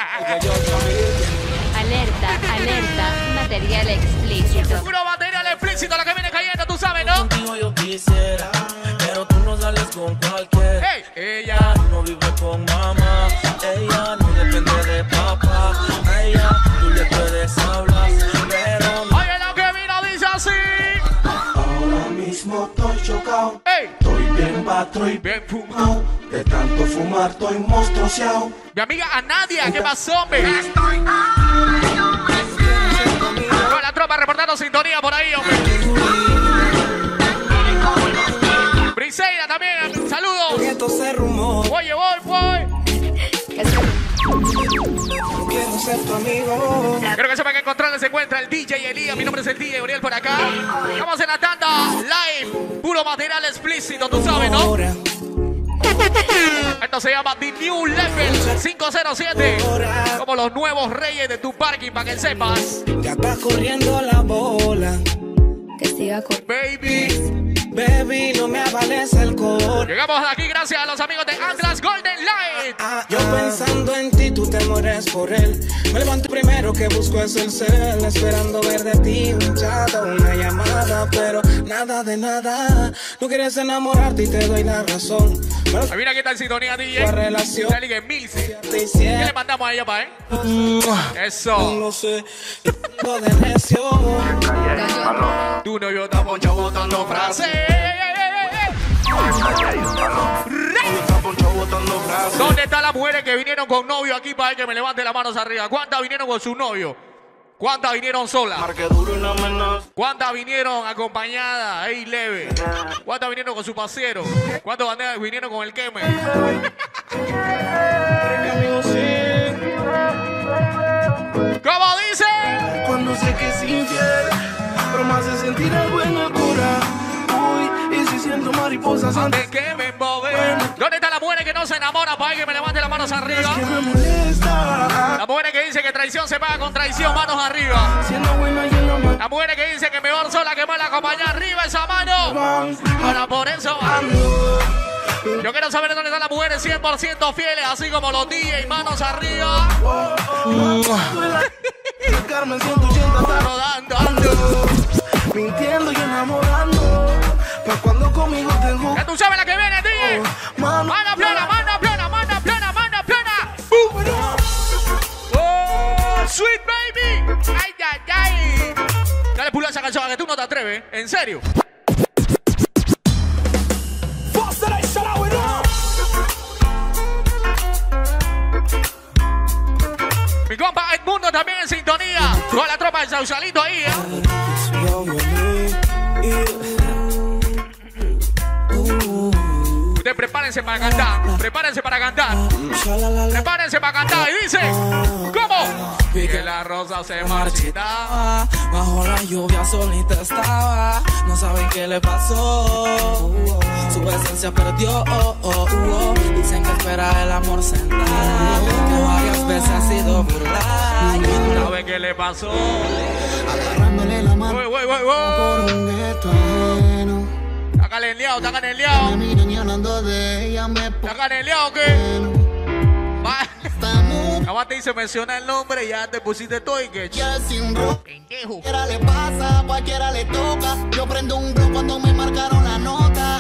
Alerta, alerta, material explícito. Puro material explícito, lo que viene cayendo, tú sabes, ¿no? Contigo yo quisiera, pero tú no sales con cualquiera. Hey, ella no vive con mamá, ella no depende de papá, a ella tú le puedes hablar, pero no. Oye, lo que vino dice así. Ahora mismo estoy chocado, hey. Estoy bien batro y bien fumado. De tanto fumar estoy monstruoseado. Mi amiga Anadia, ¿qué pasó, hombre? Con la tropa reportando sintonía por ahí, hombre. Briseida también, saludos. Oye, voy, voy. Quiero ser tu amigo. Quiero que sepan que en controles se encuentra el D J Elías. Mi nombre es el D J Uriel por acá. Estamos en la tanda live. Puro material explícito, tú sabes, ¿no? Esto se llama The New Level cinco cero siete. Como los nuevos reyes de tu parking, para que sepas. Ya está corriendo la bola. Que siga con Baby. Baby, no me avales el alcohol. Llegamos aquí gracias a los amigos de Atlas Golden Light. Ah, yo pensando en ti, tú te mueres por él. Me levanto primero que busco es el cel, esperando ver de ti un chat o una llamada, pero nada de nada. No quieres enamorarte y te doy la razón. Pero mira qué tal sintonía, D J. La relación. Dale que Milsi. ¿Qué le mandamos a ella, pa, eh? Eso. No sé. Lo de necio. Tu novio está poncho botando frases. ¿Dónde están las mujeres que vinieron con novio aquí para que me levante las manos arriba? ¿Cuántas vinieron con su novio? ¿Cuántas vinieron solas? ¿Cuántas vinieron acompañadas? Ey, leve. ¿Cuántas vinieron con su pasero? ¿Cuántas vinieron con el queme? ¿Cómo dice? Cuando sé que es infiel, pero me hace sentir algo en el corazón. Y si siento mariposas antes que me embove. ¿Dónde están las mujeres que no se enamoran para que me levante las manos arriba? Es que me molesta. Las mujeres que dicen que traición se paga con traición, manos arriba. Siendo buena y en la mano. Las mujeres que dicen que mejor sola que mal acompañada, arriba esa mano. Ahora por eso yo quiero saber dónde están las mujeres cien por ciento fieles, así como los D J, manos arriba. Carmen ciento ochenta rodando, mintiendo y enamorando. Pero cuando conmigo tengo. Ya tú sabes la que viene, D J. Manda plena, manda plena, manda plena, manda plena. Oh, sweet baby. Ay, ay, ay. Dale pula esa canción que tú no te atreves, en serio. Mi compa Edmundo también en sintonía. Con la tropa del Sausalito ahí, ¿eh? Ustedes prepárense para cantar. Prepárense para cantar. Prepárense para cantar. Y dice, ¿cómo? Que la rosa se marchita. Bajo la lluvia solita estaba. No saben qué le pasó. Su esencia perdió. Oh, oh, oh. Dicen que espera el amor sentada. Que varias veces ha sido burlada. No saben qué le pasó. Agarrándole la mano. Uy, uy, uy, uy. Por un gueto ajeno. Está caneleado, está caneleado. Me miran y hablando de ella me ¿Está caneleado o qué? Va. Acá te dice menciona el nombre y ya te pusiste todo y que pendejo. Cualquiera le pasa, cualquiera le toca. Yo prendo un blog cuando me marcaron la nota.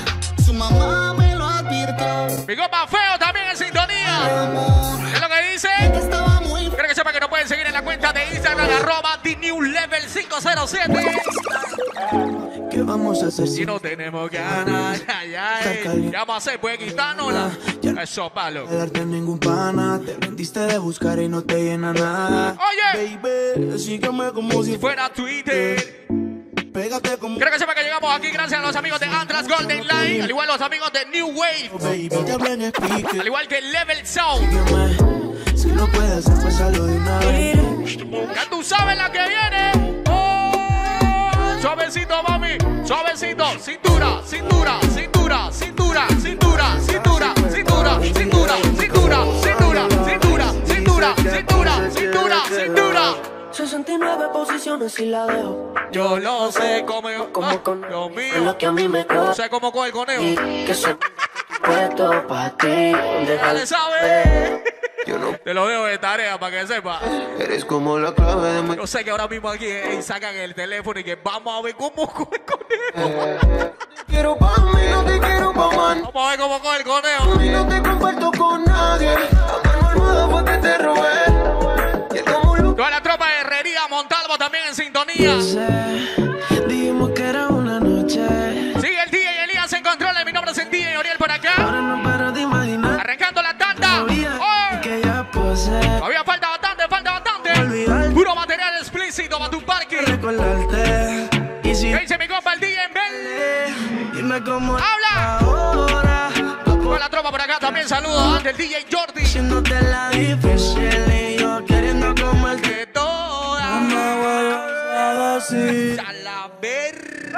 su mamá me lo advirtió. Mi compa Feo también en sintonía. ¿Qué es lo que dice? Quiero que sepa que nos pueden seguir en la cuenta de Instagram, arroba The New Level cinco cero siete. ¿Qué vamos a hacer si no tenemos ganas? Ay, ay. ¿Qué vamos a hacer? Pues quitárnosla. Eso, palo. No darte ningún pana, te vendiste de buscar y no te llena nada. Oye, baby, sígueme como si fuera Twitter. Pégate como. Quiero que sepa que llegamos aquí gracias a los amigos de Andras Golden Line, al igual los amigos de New Wave, baby, te hablo en speaker. Al igual que Level Sound. Sígueme, si lo puedes hacer, pues hazlo de una vez. Ya tú sabes la que viene. Oh, suavecito, mami, suavecito. Cintura, cintura, cintura, cintura, cintura, cintura, cintura, cintura, cintura, cintura, cintura, cintura, cintura, cintura, cintura. sesenta y nueve posiciones y la dejo. Yo lo sé como como con lo mío. Es lo que a mí me coge. No sé cómo coge el conejo. Y que soy puesto para ti. Dale, ¿sabes? Yo no. Te lo dejo de tarea para que sepa. Eres como la clave de mi. Yo sé que ahora mismo aquí eh, sacan el teléfono y que vamos a ver cómo coge el conejo. Quiero pa' mí, no te quiero pa' man. Vamos a ver cómo coge el conejo. Y no te comparto con nadie. A mano armada fue que te robé. Toda la tropa de Herrería Montalvo también en sintonía. Dijimos que era una noche. Sigue el D J Elías en control. Mi nombre es el D J Oriel por acá. Ahora no paro de imaginar. Arrancando la tanda. Oh. Que ya posee. Todavía falta bastante, falta bastante. Olvidar. Puro material explícito para tu parque. Recordarte. Y si ¿qué dice mi compa el D J en Bell? Dime cómo. ¡Habla! Ahora. Toda la tropa por acá también saludos del D J Jordi. Haciéndote la difícil y yo queriendo comerte de toda. No me vuelvas a decir. A la ver.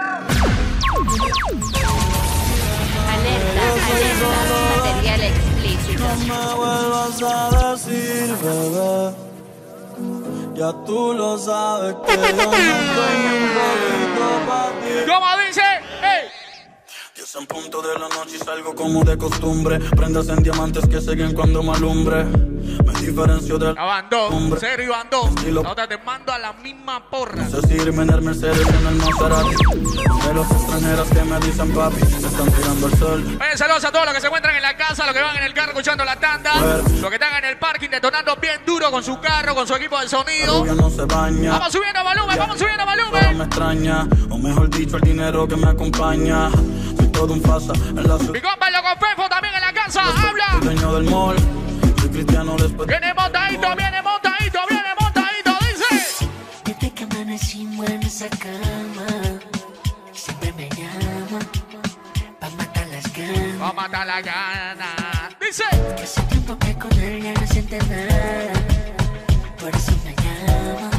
Alerta, alerta, material explícito. No me vuelvas a decir, bebé. Ya tú lo sabes que yo no soy un poquito para ti. ¿Cómo dice? ¡Ey! diez en punto de la noche y salgo como de costumbre. Prendas en diamantes que siguen cuando me alumbre. Me diferencio del Abandó, hombre. serio andó. Ahora te mando a la misma porra. No sé si irme en el Mercedes en el Maserati. De los extranjeras que me dicen papi, me están tirando el sol. Oye, saludos a todos los que se encuentran en la casa, los que van en el carro escuchando la tanda, los que están en el parking detonando bien duro con su carro, con su equipo de sonido. No se baña. Vamos subiendo volumen, vamos subiendo Pero volumen. me extraña, o mejor dicho, el dinero que me acompaña. Soy todo un fasa en la ciudad. Mi compa el loco Fefo también en la casa, habla. Dueño del mall, soy cristiano después. Viene montadito, viene montadito, viene montadito, dice. Desde que amanecimos en esa cama, siempre me llama pa' matar las ganas. Va a matar la gana. Dice. Que hace tiempo que con él ya no siente nada. Por eso me llama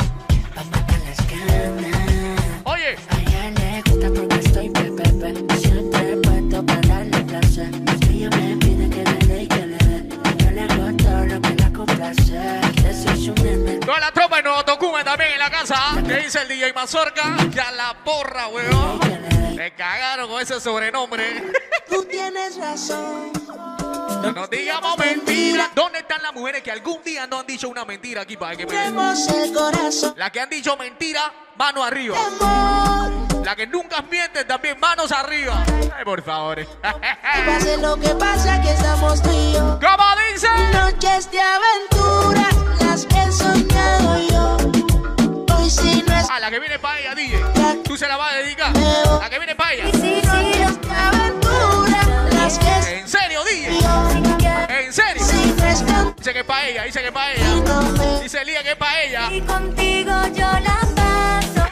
pa' matar las ganas. Oye. A ella le gusta porque estoy pepe, siempre puesto para darle placer. Ella me pide que le dé y que le dé. Yo le hago todo lo que la complace. Que soy su nene. Toda la tropa de Nuevo Tocumen también en la casa. Que dice el D J Mazorca. Ya la porra, weón. Me cagaron con ese sobrenombre. Tú tienes razón. No nos digamos mentiras. ¿Dónde están las mujeres que algún día no han dicho una mentira aquí para que me Tenemos el corazón. las que han dicho mentira, mano arriba. Amor. Las que nunca mienten también, manos arriba. Ay, por favor. Pase lo que pasa, que estamos tú y yo. ¿Cómo dice? Noches de aventura, las que he soñado yo. Hoy sí no es. Ah, la que viene para ella, D J. Tú se la vas a dedicar. La que viene para ella. Sí, noches de aventura, las que ¿En serio, D yo. J? ¿En serio? Sí, no es tan- Dice que es para ella, dice que es para ella. Dice Elías que es para ella. Y contigo yo la paso.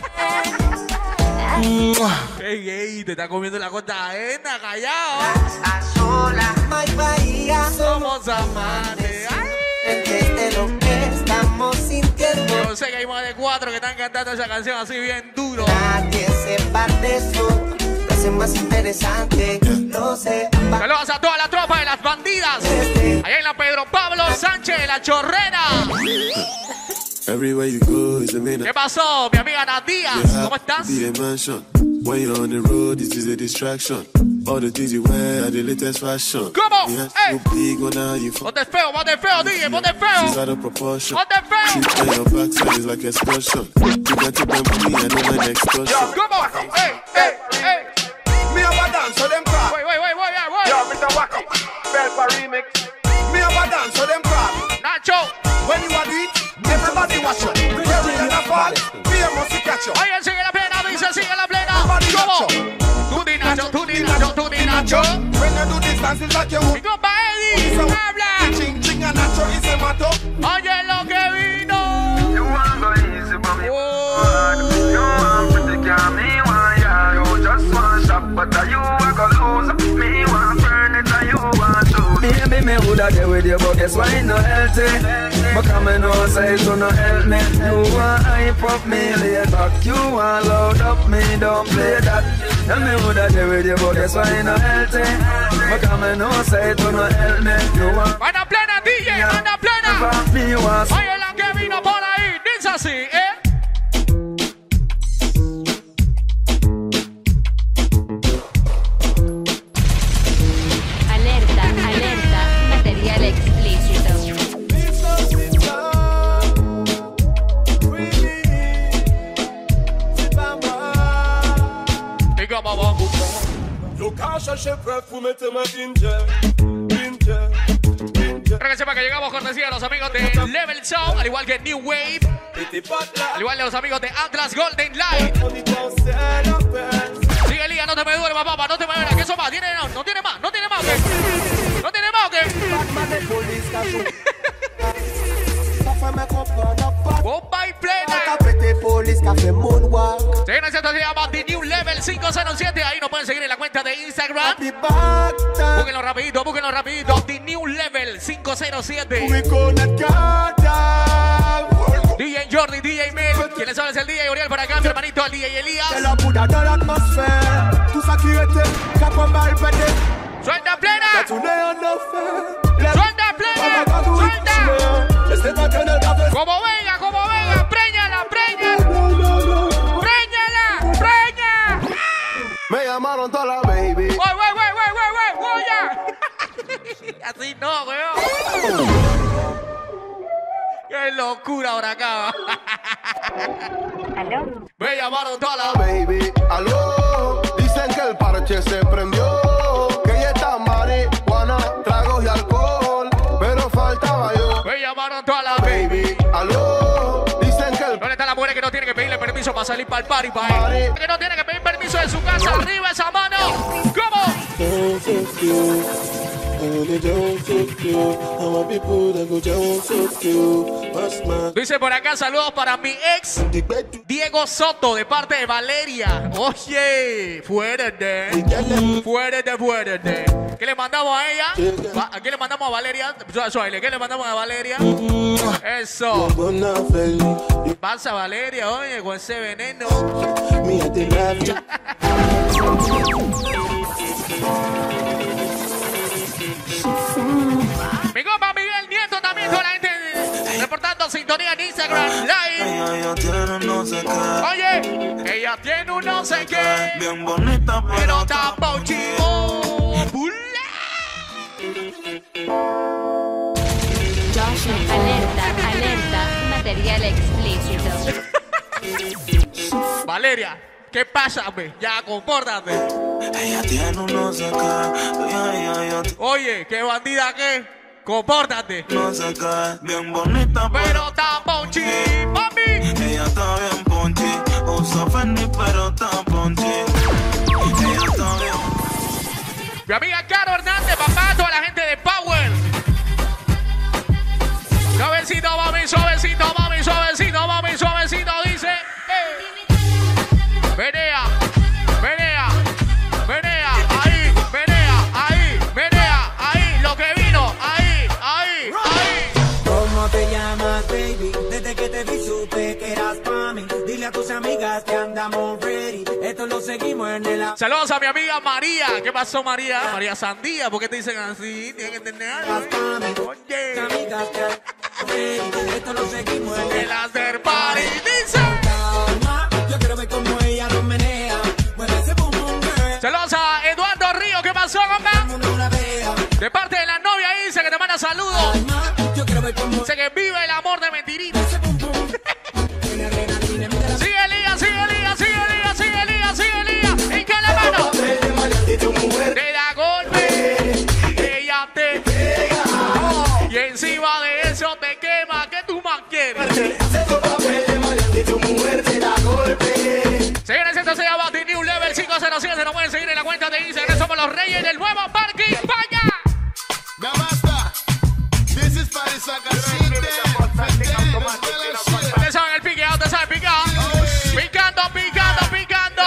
Ey, ey, te está comiendo la costa ajena, callado. A sola, my bahía. Somos amantes. Ay. Entiende lo que estamos sintiendo. Yo sé que hay más de cuatro que están cantando esa canción así bien duro. Nadie sepa de eso. Lo hace más interesante. Lo sé. Saludos a toda la tropa de las bandidas. Allá en la Pedro Pablo Sánchez de la Chorrera. Everywhere you go is a minute. ¿Qué pasó, mi amiga Nadia? ¿Cómo estás? Be a mansion. When you're on the road, this is a distraction. All the things you wear are the latest fashion. ¿Cómo? You have Ey. to big one now you Ponte feo, ponte feo, D J, ponte She's feo. out of proportion. Ponte feo. She's on your backside is like explosion. You got to bend me and then an extortion. ¿Cómo? Ey, ey, ey. Me have a dance, so them a remix. Me have a dance so them crap. Nacho. When you are do it, everybody watch you. Carry and a fall, me a must catch you. Oye, sigue la plena, dice, sigue la plena. ¿Cómo? Tú di Nacho, tú di Nacho, tú di Nacho. When you do this dance, it's like you. Mi compa Eddie, habla. Ching, ching, a Nacho is a mato. Oye, lo que vino. You want go easy, but me oh. You want pretty girl, me want ya. You just want shop, but you are gonna lose. Me want burn it, and you want to. Baby, me woulda get with you, but guess why it no healthy? But come and know, say it no help me. You want hype up me, lay back. You want load up me, don't play that. Tell me woulda get with you, but guess why it no healthy? But come and know, say it no help me. You want Anda plena, D J, anda plena. me want. Oye, la que vino por ahí, dice así, ¿eh? Material explícito. Y como vamos. Yo cacha siempre fumete más ginger, ginger, ginger. Para que sepa que llegamos cortesía de los amigos de Level Sound, al igual que New Wave, al igual de los amigos de Atlas Golden Light. Sigue Liga, no te me duermas, papá, no te me duermas, que eso más, tiene, no, no tiene más, no tiene más, ¿o qué? ¿No tiene más o qué? Bomba y plena. Señores, esto se llama The New Level cinco cero siete. Ahí nos pueden seguir en la cuenta de Instagram. Búsquenlo rapidito, búsquenlo rapidito. The New Level cinco cero siete. D J Jordi, D J Mel. Quien les habla es el D J Oriel por acá, mi hermanito, el D J Elías. Suelta plena. Suelta plena. Suelta. Como venga, como venga. Préñala, préñala. Préñala, préñala. Me llamaron toda la baby. Wey, wey, wey, wey, wey, wey, wey, ya. Así no, weón. Qué locura ahora acá. ¿Aló? Me llamaron toda la baby. Aló. Dicen que el parche se prendió. Que ya está marihuana, tragos y alcohol. Pero faltaba yo. Me llamaron toda la baby. Aló. Dicen que el... ¿Dónde está la mujer que no tiene que pedirle permiso para salir para el party, pa' él? Que no tiene que pedir permiso de su casa. Arriba esa mano. ¿Cómo? Dice por acá, saludos para mi ex Diego Soto de parte de Valeria. Oye, fuerte, fuerte, fuerte. ¿Qué le mandamos a ella? ¿A qué le mandamos a Valeria? ¿Qué le mandamos a Valeria? Eso. Pasa Valeria, oye, con ese veneno. Mi compa Miguel Nieto también con la gente reportando sintonía en Instagram Live. Oye, ella tiene un no sé qué, bien bonita, pero tampoco chivo. Alerta, alerta. Material explícito. Valeria, ¿qué pasa, ve? Ya, compórtate. Ella tiene un no sé qué. Oye, ¿qué bandida qué? Compórtate. No sé qué, bien bonita, pero tan ponchi, mami. Ella está bien ponchi. Usa Fendi, pero tan ponchi. Ella está bien. Mi amiga Caro Hernández, papá, toda la gente de Power. Suavecito, mami, suavecito, mami, suavecito, mami, suavecito, dice. Hey. Venea, venea, venea, ahí, venea, ahí, venea, ahí, lo que vino, ahí, ahí, ahí. ¿Cómo te llamas, baby? Desde que te vi supe que eras pa' mí. Dile a tus amigas que andamos ready. Esto lo seguimos en el... Saludos a mi amiga María. ¿Qué pasó, María? María Sandía, ¿por qué te dicen así? Tienen que entender algo. Oye. Amigas que esto lo seguimos en el after party. Dice. Yo quiero ver cómo ella lo menea. Mueve ese boom boom girl. Saludos a Eduardo Río. ¿Qué pasó, compa? De parte de la novia dice que te manda saludos. Dice que vive el amor de mentirita. Sigue Elías, sigue Elías, sigue Elías, sigue Elías, sigue Elías. ¿En qué la mano? Te da golpe. Ella te Y encima de eso te quema. ¿Qué tú más quieres? Señores, esto se llama The New Level cinco cero siete. Nos pueden seguir en la cuenta de Instagram. Somos los reyes del nuevo Parque España. Ustedes saben el piqueado, ustedes saben picado. Picando, picando, picando.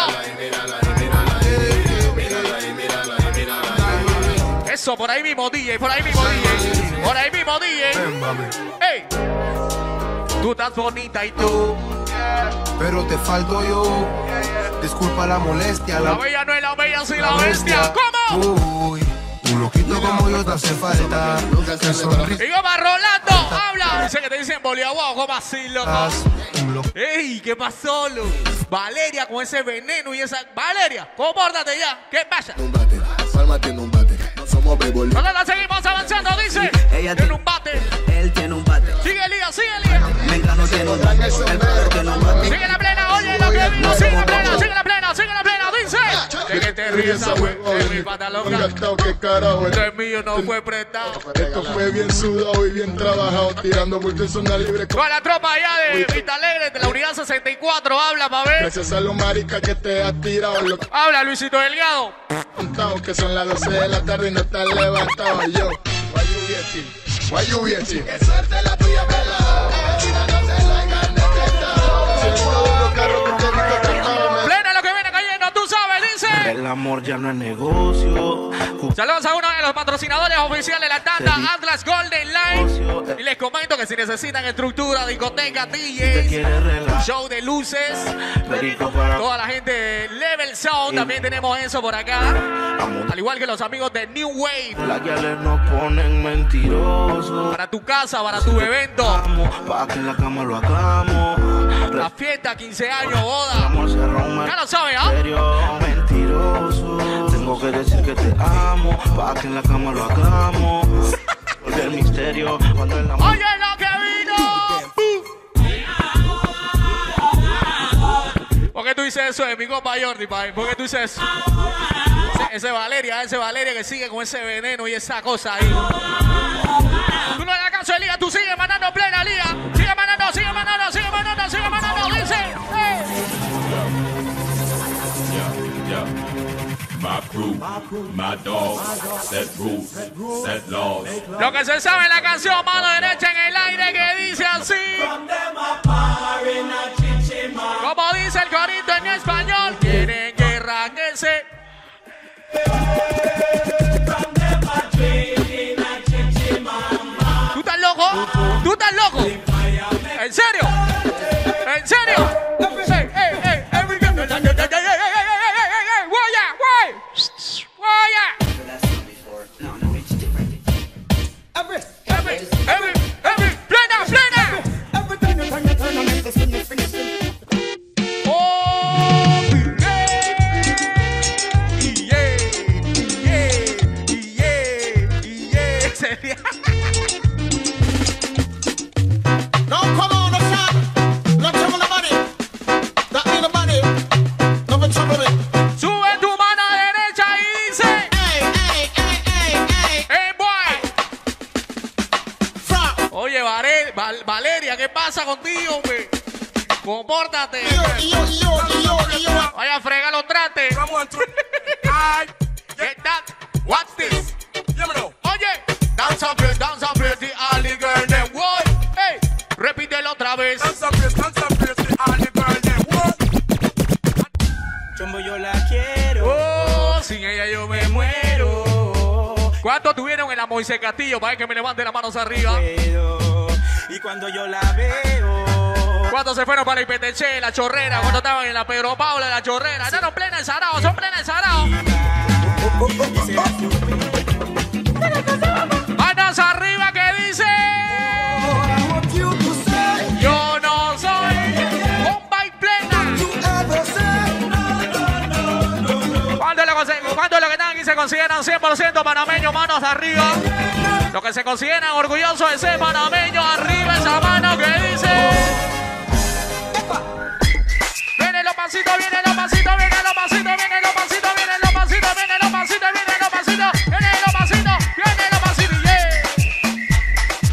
Eso, por ahí mismo D J, por ahí mismo D J. Por ahí mismo D J. Ey. Tú estás bonita y tú. Pero te falto yo. Disculpa la molestia. La bella no es la bella, sí la bestia. ¿Cómo? Uy, un loquito como yo te hace falta. Que sonríe. Y va Rolando, habla. Dice que te dicen boliaguao, ¿cómo así, loco? Ey, ¿qué pasó, loco? Valeria con ese veneno y esa. Valeria, compórtate ya. ¿Qué pasa? Palma tiene un bate. No somos béisbol. Nosotros la seguimos avanzando, dice. Ella tiene un bate. Él tiene un bate. Sigue Elías, sigue Elías. Venga, no tiene un bate. El perro tiene un bate. Sigue la plena, oye lo que vino. Sigue la plena, sigue la plena, sigue la plena, dice. De que te ríes, güey. Es mi pantalón. ¿Qué carajo? Esto es mío, no fue prestado. Esto fue bien sudado y bien trabajado. Tirando por zona libre. Con la tropa allá de Vista Alegre, de la unidad sesenta y cuatro. Habla, pa' ver. Gracias a los maricas que te has tirado. Habla, Luisito Delgado. Que son las doce de la tarde y no estás levantado yo. Why you waiting? Why you waiting? Que suerte la tuya, pelado. Plena lo que viene cayendo, tú sabes, dice. El amor ya no es negocio. Saludos a uno de los patrocinadores oficiales de la tanda, Atlas Golden Line. Y les comento que si necesitan estructura, discoteca, D Js, show de luces, toda la gente de Level Sound, también tenemos eso por acá. Al igual que los amigos de New Wave. Las guiales nos ponen mentirosos. Para tu casa, para tu evento. Para que en la cama lo hagamos. La fiesta, quince años, boda. Ya lo sabes, ¿ah? Mentiroso. Tengo que decir que te amo. Para que en la cama lo hagamos. Porque el misterio cuando el amor. Oye lo que vino. ¿Por qué tú dices eso de mi compa Jordi, pa? ¿Por qué tú dices eso? Ese, ese Valeria, ese Valeria que sigue con ese veneno y esa cosa ahí. Tú no le das caso de Liga, tú sigues mandando plena Liga. Sigue mandando, sigue mandando, sigue mandando, sigue mandando, dice. Hey. My crew, my dogs, set rules, set laws. Lo que se sabe en la canción, mano derecha en el aire, que dice así. Como dice el corito en español, quieren guerra que se. ¿Tú estás loco? ¿Tú estás loco? ¿En serio? ¿En serio? Hey, hey, hey, every girl. Every, every, every, plena, plena. Oh, yeah, yeah, yeah, yeah, yeah. No, come on, no shot. No trouble the money. That mean the money. No me trouble it. Sube tu mano derecha y dice. Hey, hey, hey, hey, hey. Hey, boy. From. Oye, Vare, Val, Valeria, ¿qué pasa contigo, güey? Compórtate. Yo, yo, yo, yo, yo. Vaya a fregar los trates. Ay, get that. What's this? Oye, dance up here, dance up here, the alley girl, them what? Hey, repítelo otra vez. Dance up here, dance up here, the alley girl, them what? Chombo, yo la quiero. Oh, sin ella yo me muero. ¿Cuántos tuvieron en la Moisés Castillo? Para que me levante las manos arriba. Y cuando yo la veo. ¿Cuántos se fueron para el Peteche, la Chorrera? ¿Cuántos estaban en la Pedro Paula, la Chorrera? Están plena en Sarao, son plena en Sarao. Manos arriba que dice. Yo no soy bomba y plena. ¿Cuánto es lo que, cuánto es lo que están aquí se consideran cien por ciento panameños? Manos arriba. Los que se consideran orgullosos de ser panameños, arriba esa mano que dice. Vienen los pasitos, vienen los pasitos, vienen los pasitos, vienen los pasitos, vienen los pasitos, vienen los pasitos, vienen los pasitos, vienen los pasitos, vienen los pasitos, yeah.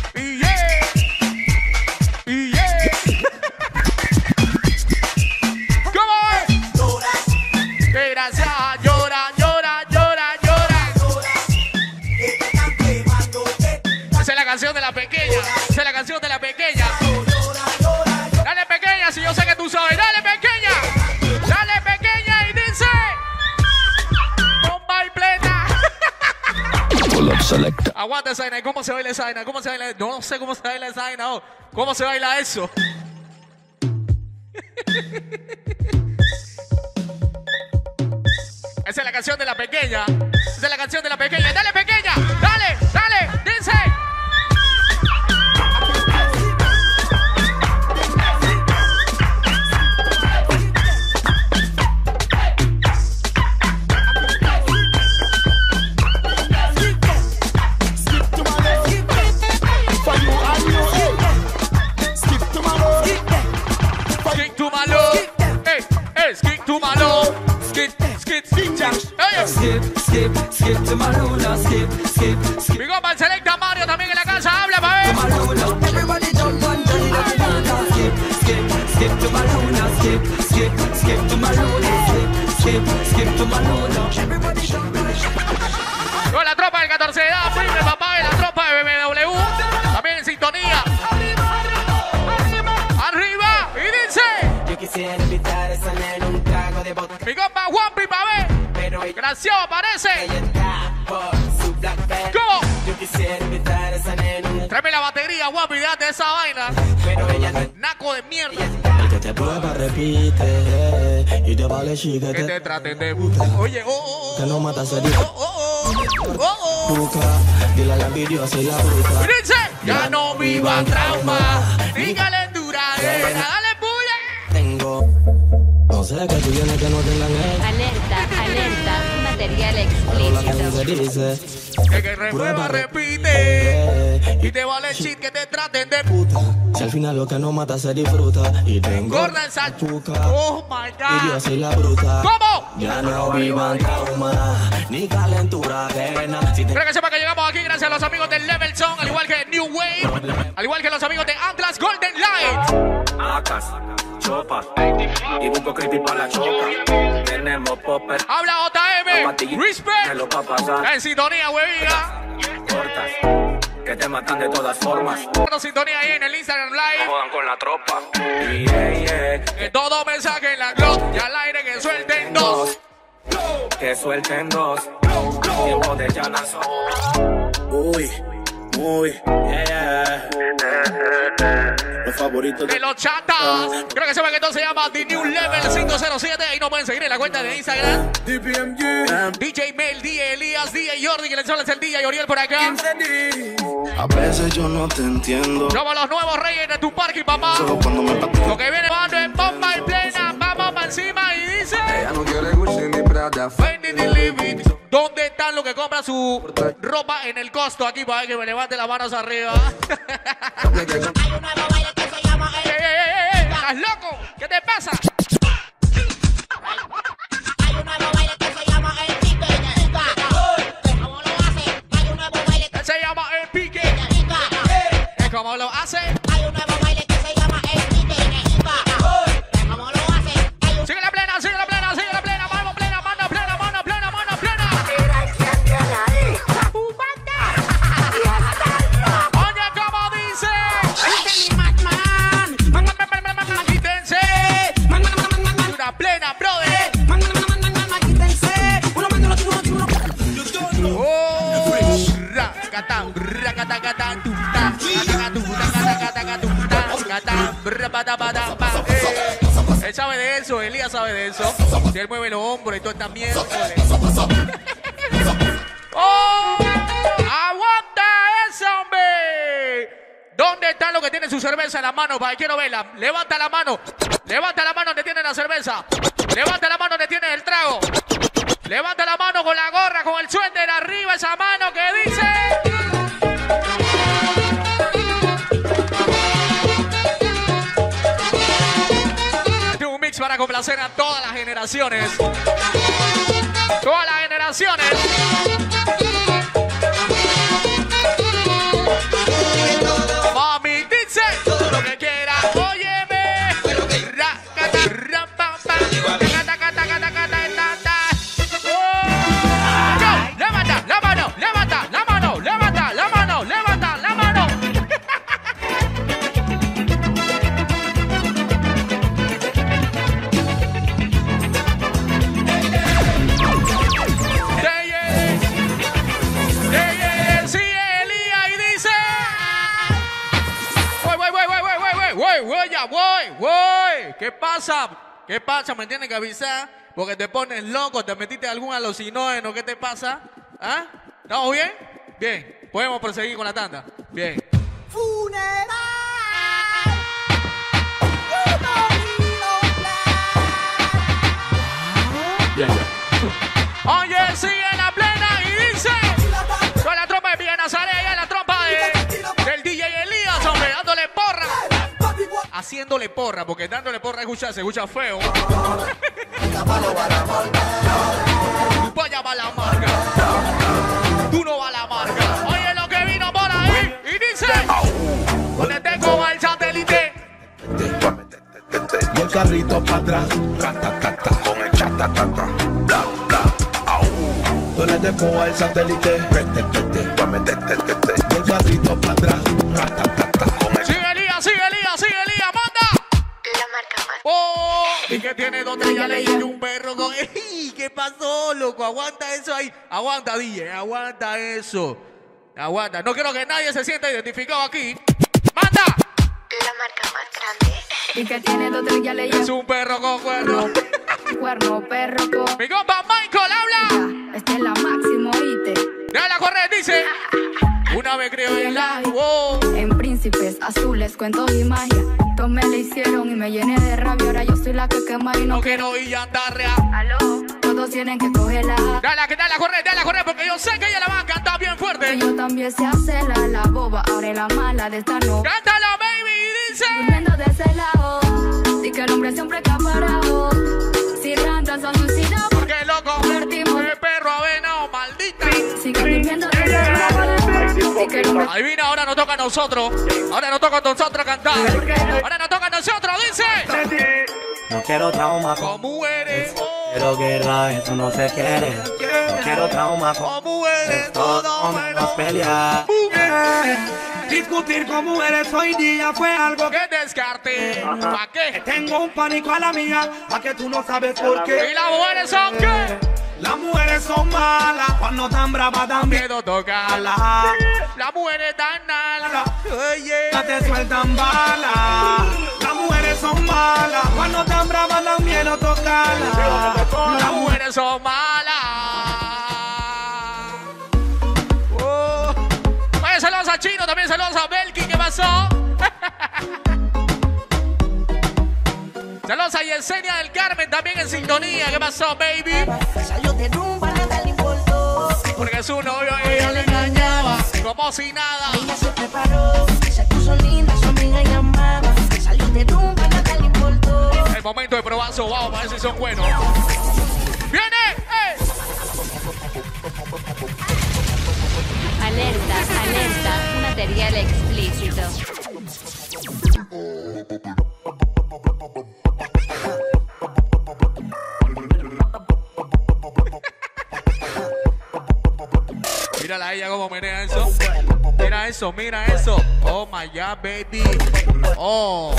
canción de la pequeña. Esa es la canción de la pequeña. Dale, pequeña, si yo sé que tú sabes. Dale, pequeña. Dale, pequeña. Y dice... Bomba y plena. Pull up selector. Aguanta esa vaina. ¿Cómo se baila esa vaina? ¿Cómo se baila? No sé cómo se baila esa vaina. Oh. ¿Cómo se baila eso? Esa es la canción de la pequeña. Esa es la canción de la pequeña. Dale, pequeña. Dale, dale. Dice. Skip, skip, skip to my luna, skip, skip, skip. Mi compa el Selecta Mario también en la casa, habla pa' ver. Everybody jump on the luna, skip, skip, skip to my luna, skip, skip, skip to my luna, skip, skip, skip to my luna. Everybody jump on. Con la tropa del catorce de edad, firme papá, y la tropa de B M W, también en sintonía. Arriba, y dice. Yo quisiera invitar a esa nena un trago de vodka. Mi compa Juanpi pa' ver. Gracias, parece. ¿Cómo? Tráeme la batería, guapo, y déjate esa vaina. Naco de mierda. El que te prueba repite y te vale chique. Que te traten de puta. Oye, oh, oh, oh. Que no matas a Dios. Oh, oh, oh. Busca, dile a la envidiosa y la bruta. Dice, ya no vivan trauma, ni calentura. Dale, puya. Tengo. No sé que tú vienes que no tengan él. Alerta, alerta, material explícito. Dice, que que reprueba, repite. Y te vale shit que te traten de puta. Si al final lo que no mata se disfruta. Y tengo gorda en salchuca. Oh my God. Y yo soy la bruta. ¿Cómo? Ya no vivan trauma, ni calentura ajena. Si Creo que sepa que llegamos aquí gracias a los amigos del Level Song, al igual que New Wave, al igual que los amigos de Atlas Golden Light. Acas, chopa, y busco creepy para la choca. Tenemos popper. Habla J M, respect. En sintonía, huevilla. Cortas, que te matan de todas formas. En sintonía ahí en el Instagram Live. Jodan con la tropa. Yeah, yeah. Que todo mensaje en la Glock y al aire que suelten dos. Que suelten dos. Tiempo de llanazo. Uy, uy, yeah, yeah. Los favoritos de los chatas. Creo que sepan que esto se llama The New Level cinco cero siete. Ahí nos pueden seguir en la cuenta de Instagram. D P M G. D J Mel, D J Elías, D J Jordi, que les habla es el D J Oriel por acá. A veces yo no te entiendo. Somos los nuevos reyes de tu parque, papá. Solo cuando me Lo que viene bando en bomba y plena. Vamos para encima y dice. Ella no quiere Gucci ni Prada. Fendi ni Louis. ¿Dónde están los que compran su ropa en el costo? Aquí para que me levante las manos arriba. ¡Ey, ey, ey, ey! ¿Estás loco? ¿Qué te pasa? Hay un nuevo baile que se llama el pique. ¿Cómo lo hace? Hay un nuevo baile que se llama el pique. ¿Cómo lo hace? Hay un nuevo baile que se llama el pique. ¿Cómo lo hace? Sigue la plena, sigue la plena, sigue la plena. Vamos, plena, mano, plena, mano, plena, mano, plena. Oye, ¿cómo dice? Una plena, brother. Oh, racata, racata, cata, tuta, cata, tuta, cata, cata, tuta, cata, brabada, bada, ba. Él sabe de eso, Elías sabe de eso. Si él mueve los hombros y todo está mierda. ¡Oh! ¡Aguanta eso, hombre! ¿Dónde está lo que tiene su cerveza en la mano? Para que quiero verla. Levanta la mano. Levanta la mano donde tiene la cerveza. Levanta la mano donde tiene el trago. Levanta la mano con la gorra, con el suéter arriba. Esa mano que dice... Este es un mix para complacer a todas las generaciones. Todas las generaciones. Mami dice todo lo que quiera, óyeme. Racata, rampa, pa, cata, cata, cata, cata, tata. Oh. Levanta la mano, levanta la mano, levanta la mano, levanta la mano. voy, voy, ya voy, voy. ¿Qué pasa? ¿Qué pasa? Me tienen que avisar porque te pones loco, te metiste algún alucinógeno. ¿Qué te pasa? ¿Ah? ¿Estamos bien? Bien. Podemos proseguir con la tanda. Bien. Funeral. Bien, bien. Oye, sigue la plena y dice con la trompa de Villa Nazaret, allá la trompa de, del D J Elías, hombre, dándole porra. Haciéndole porra, porque dándole porra escucha, se escucha feo. Tu vaya va la marca. Tú no vas a la marca. Oye, lo que vino por ahí y dice donde tengo el satélite. Y el carrito para atrás, ratatata, con el chatatata, bla, bla, au. Donde te pongo el satélite, vete, vete, vete, y el carrito para atrás, ratatata, con el... Sigue Elías, sigue Elías, sigue Elías, manda. La marca más. Oh, y que tiene dos ya le y un perro con... ¡Ey! ¿Qué pasó, loco? Aguanta eso ahí. Aguanta, D J, aguanta eso. Aguanta. No quiero que nadie se sienta identificado aquí. ¡Manda! La marca más grande. Y que tiene dos tres ya le Es un perro con cuerno. Cuerno, perro con... Mi compa Michael, habla. Esta es la máxima, oíste. Déjala correr, dice. Una vez creo en la... Oh. En príncipes azules, cuentos y magia. Todos me le hicieron y me llené de rabia. Ahora yo soy la que quema y no, no quiero ir a andarrea. Aló, todos tienen que cogerla. Dale, dale a correr, dale a correr, porque yo sé que ella la va a cantar bien fuerte. Y yo también sé hacerla, la boba, ahora es la mala de esta no. Cántala, baby, y dice. Durmiendo de ese lado, y que el hombre siempre acaparado. Si rantas son suicidados, porque loco, convertimos el perro avenado, maldita. Sigue durmiendo de ese lado. Ahí viene, ahora nos toca a nosotros. Ahora nos toca a nosotros cantar. Ahora nos toca a nosotros, dice. No quiero trauma con mujeres. Quiero guerra, eso no se quiere. No quiero trauma con mujeres. Todo menos pelear. Discutir con mujeres hoy día fue algo que descarte. ¿Para qué? Tengo un pánico a la mía, a que tú no sabes por qué. ¿Y las mujeres son qué? Las mujeres son malas, cuando tan bravas dan miedo tocarla. Las mujeres tan nalgas, oye, no te sueltan balas. Las mujeres son malas, cuando tan bravas dan miedo tocarla. Las mujeres son malas. Oh. Oye, saludos a Chino, también saludos a Belki, ¿qué pasó? Saludos a Yesenia del Carmen, también en sintonía. ¿Qué pasó, baby? Salió de rumba, nada le importó. Porque su novio a ella le engañaba, como si nada. Ella se preparó, se puso linda, su amiga llamaba. Salió de rumba, nada le importó. El momento de probar su wow, para ver si son buenos. ¡Viene! ¡Eh! Alerta, alerta, material explícito. Mírala a ella como menea eso. Mira eso, mira eso. Oh my God, baby. Oh.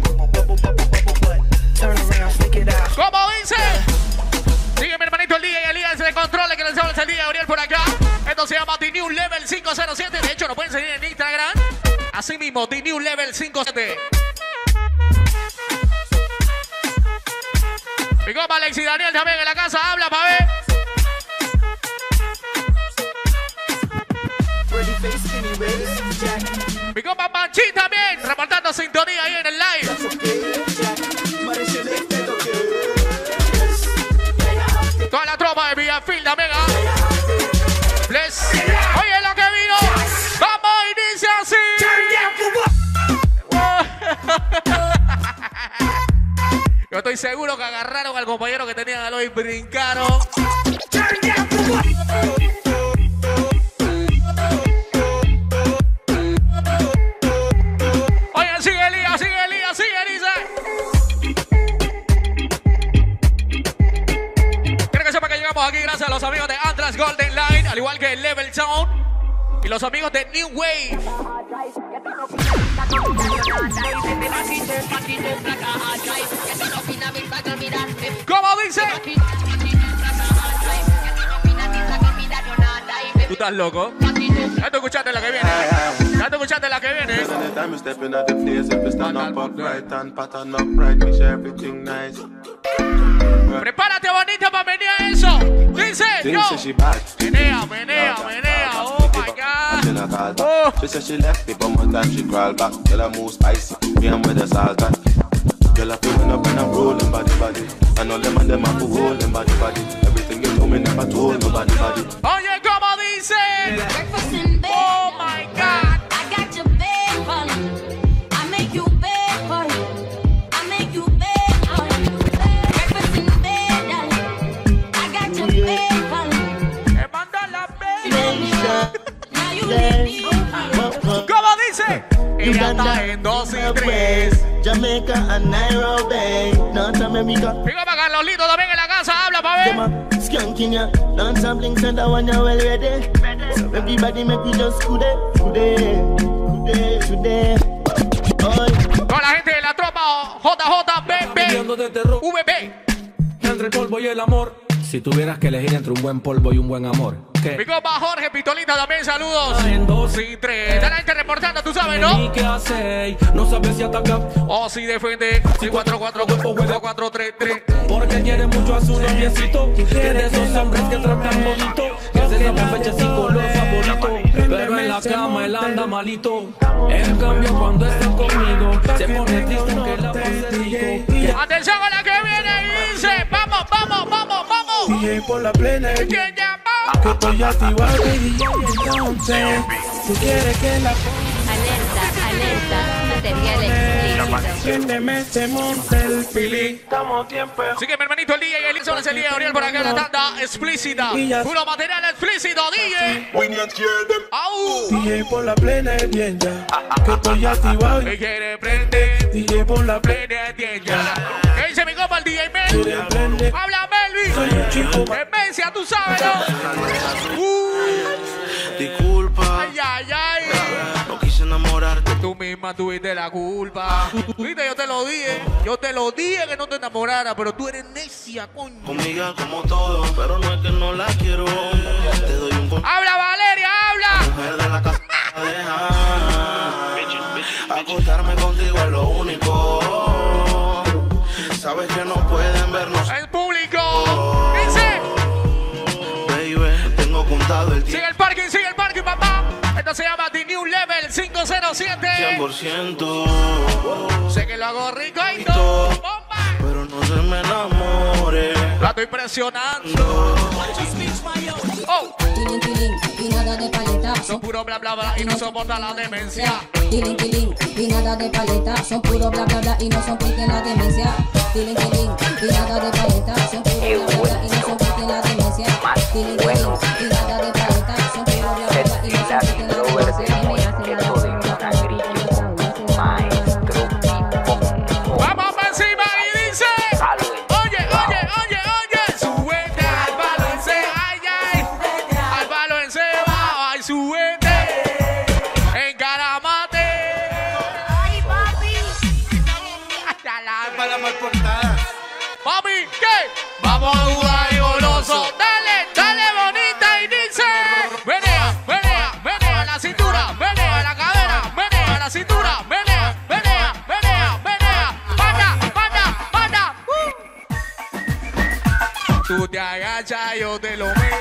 ¿Cómo dice? Sigue mi hermanito el día y el día se controla que les habla el día Gabriel por acá. Esto se llama The New Level cinco cero siete. De hecho, nos pueden seguir en Instagram. Así mismo, The New Level cinco cero siete. Mi compa Alexis Daniel también en la casa. Habla pa' ver. Mi compa Manchín también, reportando sintonía ahí en el live. Toda la tropa de Villafil también, ¿ah? Bless. Oye, lo que vino, vamos y dice así. Yo estoy seguro que agarraron al compañero que tenían al hoy y brincaron. Aquí gracias a los amigos de Atlas Golden Line, al igual que Level Sound y los amigos de New Wave. ¿Cómo dice? Tú estás loco. Ya tú escuchaste la que viene. Ya tú escuchaste la que viene. Anytime you step in at the place, if you stand up upright and pattern upright, make sure everything nice. Prepárate bonita para venir a eso. Dice, yo. Menea, menea, menea. Oh my God. Oh. She said she left me, but more time she crawl back. Girl, I move spicy, me and with the salt and girl, I feeling up and I'm rolling body body. And all them and them are rolling body body. Everything you do me never told nobody body. Oye, como dice. Oh my God. I got your bed calling. I make you bed calling. I make you bed calling. Breakfast in bed, darling. I got your bed calling. Te mando la bed. Now you leave me. ¿Cómo dice? Ella está en dos y tres. Jamaica and Nairobi, North America. Digo para Carlolito también en la casa, habla pa' ver. Skanking ya, dance sampling center when you're well ready. So everybody make me just good day, good day, good day, today. Con la gente de la tropa J J B B V B. Entre el polvo y el amor. Si tuvieras que elegir entre un buen polvo y un buen amor, ¿qué? Mi compa Jorge Pistolita también, saludos. En dos y tres. Está la gente reportando, tú sabes, ¿no? ¿Qué hace? No sabes si ataca o si defiende. Si cuatro cuatro cuatro cuatro tres tres. Porque quiere mucho a su noviecito. Tiene esos hombres que tratan bonito. Que se llama fecha sin color favorito. Pero en la cama él anda malito. En cambio cuando está conmigo se pone triste aunque la pase rico. Atención a la que viene y dice, vamos, vamos, vamos, vamos. D J por la plena. ¿Quién llamó? Que estoy activado y D J entonces. Si quieres que la Alerta, alerta, material explícito. ¿Quién le mete monte el pili? Estamos tiempo. Así que mi hermanito el D J Elison es el D J Oriel por acá, la tanda explícita. Puro material explícito, D J. ¡Au! D J por la plena es bien ya. Que estoy activado y quiere prender. D J por la plena es bien ya. ¿Qué dice mi compa el D J Mel? Habla Melvin. Soy un chico. Demencia, tú sabes, ¿no? Uh. Disculpa. Ay, ay, ay. No quise enamorarte. Tú misma tuviste la culpa. Viste, yo te lo dije. Yo te lo dije que no te enamorara, pero tú eres necia, coño. Conmigo como todo, pero no es que no la quiero. Te doy un con... ¡Habla, Valeria, habla! Mujer de la casa, deja. Acostarme contigo es lo único. Sabes que no pueden vernos en público. Dice. Baby, tengo contado el tiempo. Sigue el parking, sigue el parking, papá. Esto se llama The New Level cinco cero siete. cien por ciento. Sé que lo hago rico y todo. Bomba. Pero no se me enamore. La estoy presionando. Oh. Tilín, tilín, y nada de paleta. Son puro bla bla bla y no soporta la demencia. Tilín, tilín, y nada de paleta. Son puro bla bla bla y no son en la demencia. Tilín, tilín, y nada de paleta. Son puro bla bla bla y no son en la demencia. Tilín, tilín, y nada de paleta. Son puro bla bla bla y no son en la demencia. Vamos para encima y dice. Oye, oye, oye, oye. Súbete al palo en se. Ay, ay. Al palo en se va. Ay, súbete. Encaramate. Ay, papi. Hasta la. Para la mal portada. Mami, ¿qué? Vamos a jugar y goloso. Dale, dale bonita y dice. Menea, menea, menea la cintura. Menea la cadera. Menea la cintura. Menea, menea, menea, menea. Manda, manda, manda. Uh. Tú te agachas, yo te lo veo.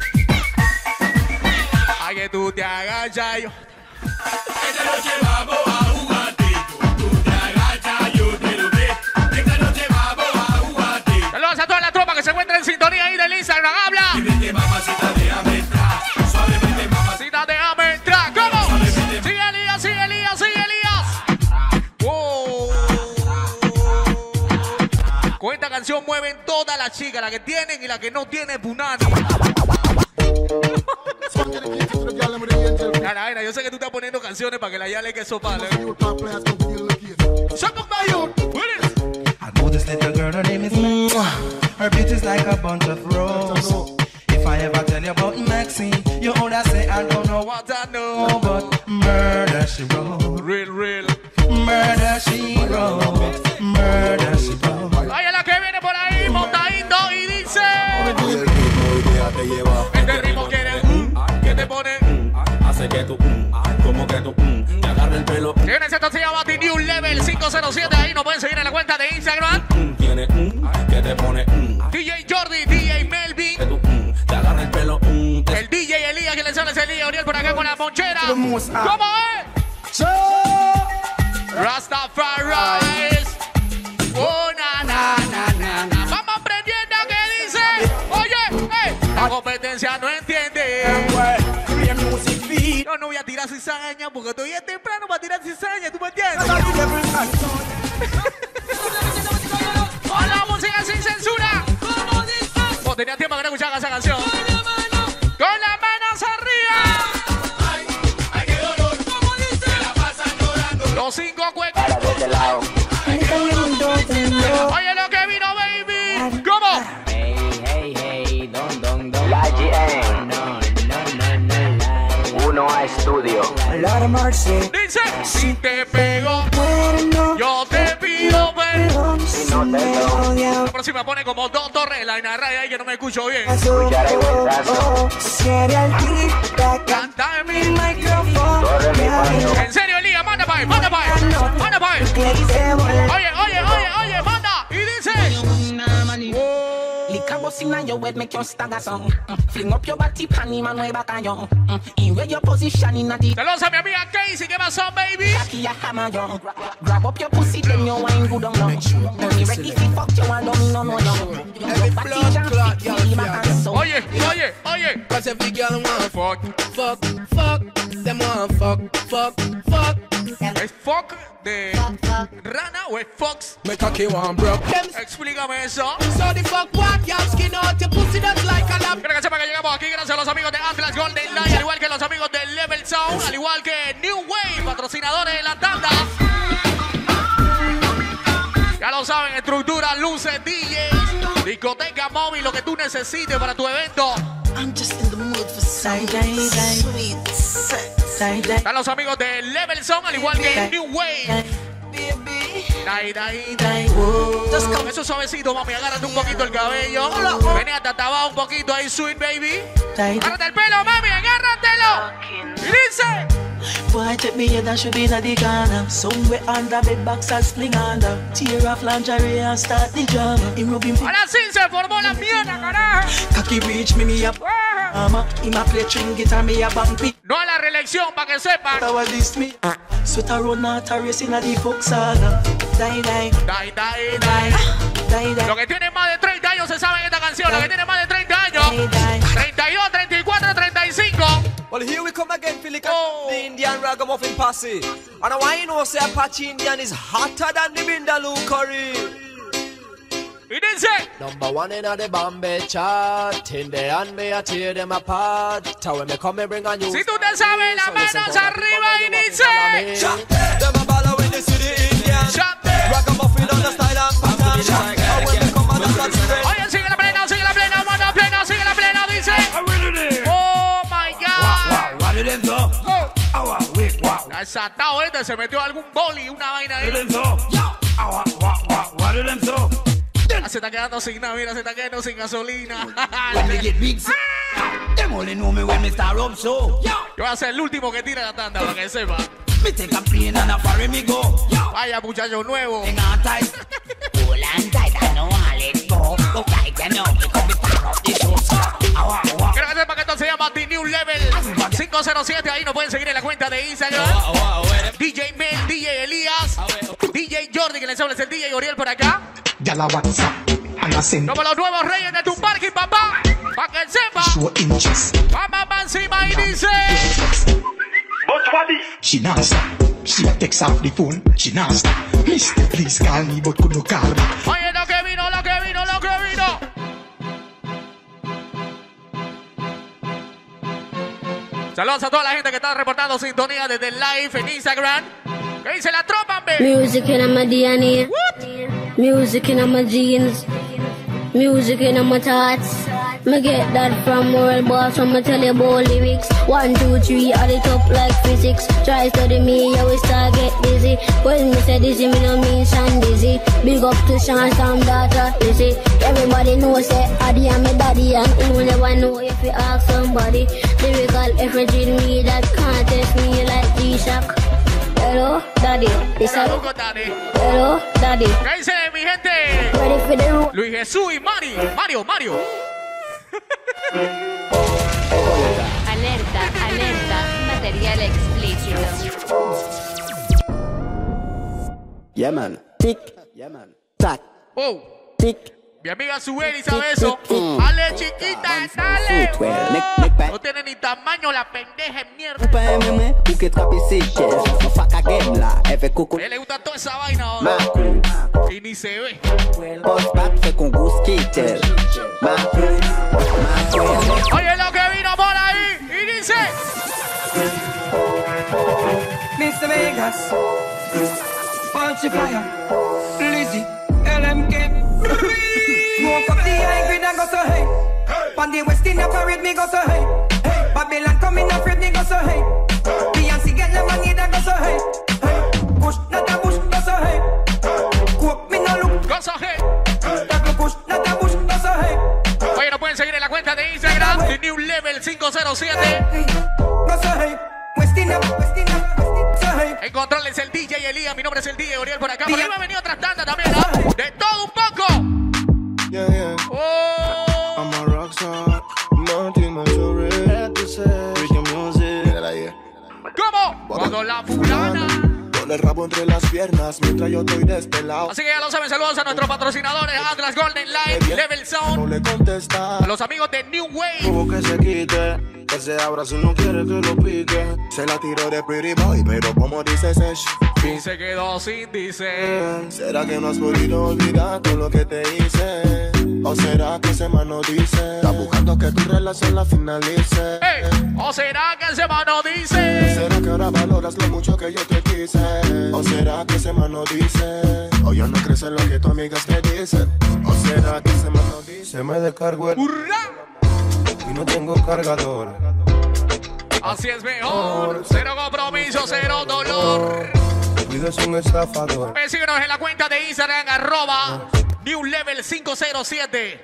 Ay, que tú te agachas, yo. Esta noche vamos a jugar tito. Tú te agachas, yo te lo veo. Esta noche vamos a jugar tito. Saludos a toda la tropa que se encuentra en sintonía ahí del Instagram. Habla. Vete, mamacita, déjame entrar. Suavemente, mamacita, déjame entrar. ¿Cómo? Sigue Elías, sigue Elías, sigue Elías. Wow. Con esta canción mueven todas las chicas, las que tienen y las que no tienen punani. Cara, cara, yo sé que tú estás poniendo canciones para que la yale que sopa. I know this little girl, her name is Mwah. Her beauty's like a bunch of roses. If I ever tell you about Maxine, you oughta say I don't know what I know, but murder she wrote. Real, real. Murder she wrote. Murder she wrote. Vaya la que viene por ahí, montadito y dice. Este ritmo quiere, uh, que te pone que tú, mm, como que tú, mm, te agarra el pelo. Tienes esto, se llama The New Level cinco cero siete. Ahí nos pueden seguir en la cuenta de Instagram. Mm, tiene, mm, que te pone, mm, D J Jordi, D J Melvin. que tú, mm, te agarra el pelo, mm, te- El D J Elías, que le sale ese Elías Oriel por acá con la ponchera. ¿Cómo es? Rastafari. Oh, na, na, na, na, na. Vamos aprendiendo que dice. Oye, hey, la competencia no entiende. Yo no voy a tirar cizaña porque todavía es temprano para tirar cizaña, ¿tú me entiendes? Hola, música sin censura. Oh, tenía tiempo que no escuchaba esa canción. Con las manos arriba. Los cinco cuecos. Oye lo que vino, baby. ¿Cómo? Hey, hey, hey, don, don, don. La G N. No, no, no, no. Uno a estudio. Dice, si te pego, yo te pido perdón. Si no te doy, La próxima pone como dos torres la radio ahí que no me escucho bien. escucharé huesazo. Canta en mi Corre mi paño. En serio, Elías, manda pa' ahí, manda pa' ahí, manda pa' ahí. Oye, oye, oye, oye, manda. Y dice. Lick a bus inna your head, make you stagger some. Mm, Fling up your body, panty man way back on you. Mm, In where your position inna the. Saludos a mi amiga Casey, ¿qué pasó, baby? Cocky a hammer you. Grab up your pussy, then you wine good on low. When you ready fi fuck you, I don't know no no. Your body jam fit me back and so. Oye, oye, oye. Cause every girl want fuck, fuck, fuck. Them want fuck, fuck, fuck. ¿Es fuck de rana o es fox? Me cocky want broke. Them Explícame eso. so the fuck what? Y'all skin out your pussy that's like a lap. Quiero que sepa que llegamos aquí gracias a los amigos de Atlas Golden Light, al igual que los amigos de Level Sound, al igual que New Wave, patrocinadores de la tanda. Ya lo saben, estructura, luces, D Js, discoteca móvil, lo que tú necesites para tu evento. I'm just in the mood for some sweet sex. Están los amigos de Level Sound, al igual que New Wave. Dai, dai, dai. Eso es suavecito, mami. Agárrate un poquito el cabello. Ven hasta abajo un poquito ahí, sweet baby. Agárrate el pelo, mami, agárratelo. Y dice. Boy, take me head and should be in the corner. Somewhere under bed boxers fling under. Tear off lingerie and start the drama. In rubbing. Ahora sí se formó la mierda, carajo. Cocky reach me, me up. Mama, in my play string guitar, me a bang pick. No a la reelección, para que sepan. That was this me. Sweat a road, not a race in a the folk saga. Die, die. Die, die, die. Die, die. Los que tienen más de treinta años se saben esta canción. Los que tienen más de treinta años. treinta y dos, treinta y cuatro, treinta y cinco. Well, here we come again, Philly, oh. The Indian ragamuffin posse. And why you know say Apache Indian is hotter than the Vindaloo curry. Y dice. Number one in the Bombay chart. In the hand me I tear them apart. Tell me come and bring a new. Si tú te sabes, las manos arriba y dice. Them a ball with the city Indian. Ragamuffin on the style and pattern. And when we come on the dance straight. Oye, sigue la plena, sigue la plena, mano plena, sigue la plena, dice. Oh my God. Desatado este, se metió algún boli, una vaina ahí. Ah, se está quedando sin nada, mira, se está quedando sin gasolina. Yo voy a ser el último que tira la tanda, para que sepa. Vaya muchacho nuevo. Quiero que sepa que esto se llama The New Level cinco cero siete. Ahí nos pueden seguir en la cuenta de Instagram. D J Mel, D J Elías, D J Jordi, que les habla es el D J Oriel por acá. Como los nuevos reyes de tu parking, papá. Para que sepa. Vamos para encima y dice. She not stop. She takes off the phone. She not stop. Mister, please call me, but could not call me. Oye, lo que vino, lo que vino, lo que vino. Saludos a toda la gente que está reportando sintonía desde el live en Instagram. ¿Qué dice la tropa, hombre? Music in my D N A. What? Music in my jeans. Music in my thoughts. Me get that from world boss, from me tell you about lyrics. One, two, three, add it up like physics. Try study me, you will start get busy. busy. When me say dizzy, me no mean Sean Dizzy. Big up to Sean Sam daughter, Lizzy. Everybody know say Addy and me daddy, and who never know if you ask somebody. Lyrical effigy me that can't test me like G-Shock. Hello, daddy. This is Hello, daddy. ¿Qué dice mi gente? Ready for the road. Luis Jesús y Mario. Mario, Mario. Alerta, alerta, material explícito. Yeah, man. Tic. Yeah, man. Tac. Oh. Tic. Mi amiga Sueli sabe eso. Dale, chiquita, dale. No tiene ni tamaño la pendeja en mierda. A él le gusta toda esa vaina ahora. Y ni se ve. Oye lo que vino por ahí. Y dice. mister Vegas, Punchy Flyer, Lizzy, L M K. Smoke up the high grade and go so hey. On the West Indian parade me go so hey. Hey, Babylon come in afraid me go so hey. Beyonce get the money that go so hey. Hey, push not a bush go so hey. Cook me no look go so hey. Tackle push not a bush go so hey. Oye, nos pueden seguir en la cuenta de Instagram de New Level cinco cero siete. Go so hey. West Indian, West Indian, so hey. En controles el D J Elías, mi nombre es el D J Oriel por acá. Por ahí me ha venido otras tandas también, ¿no? De todo un poco. Yeah, yeah. Oh. I'm a rockstar. Nothing much to read to say. Freaking music. Mírala ahí. ¿Cómo? Cuando la fulana. Con el rabo entre las piernas mientras yo estoy despelado. Así que ya lo saben, saludos a nuestros patrocinadores, Atlas Golden Light, Level Sound. No le contesta. A los amigos de New Wave. Tuvo que se quite. Ese abrazo no quiere que lo pique. Se la tiró de Pretty Boy, pero como dice Sesh. Y se quedó sin dice. ¿Será que no has podido olvidar todo lo que te hice? ¿O será que ese man no dice? Está buscando que tu relación la finalice. Hey, ¿o será que ese man no dice? ¿Será que ahora valoras lo mucho que yo te quise? ¿O será que ese man no dice? ¿O ya no crees en lo que tus amigas te dicen? ¿O será que ese man no dice? Se me descargó el... y no tengo cargador. Así es mejor. Cero compromiso, cero dolor. Cuido es un estafador. Pues síguenos en la cuenta de Instagram, arroba New Level cinco cero siete.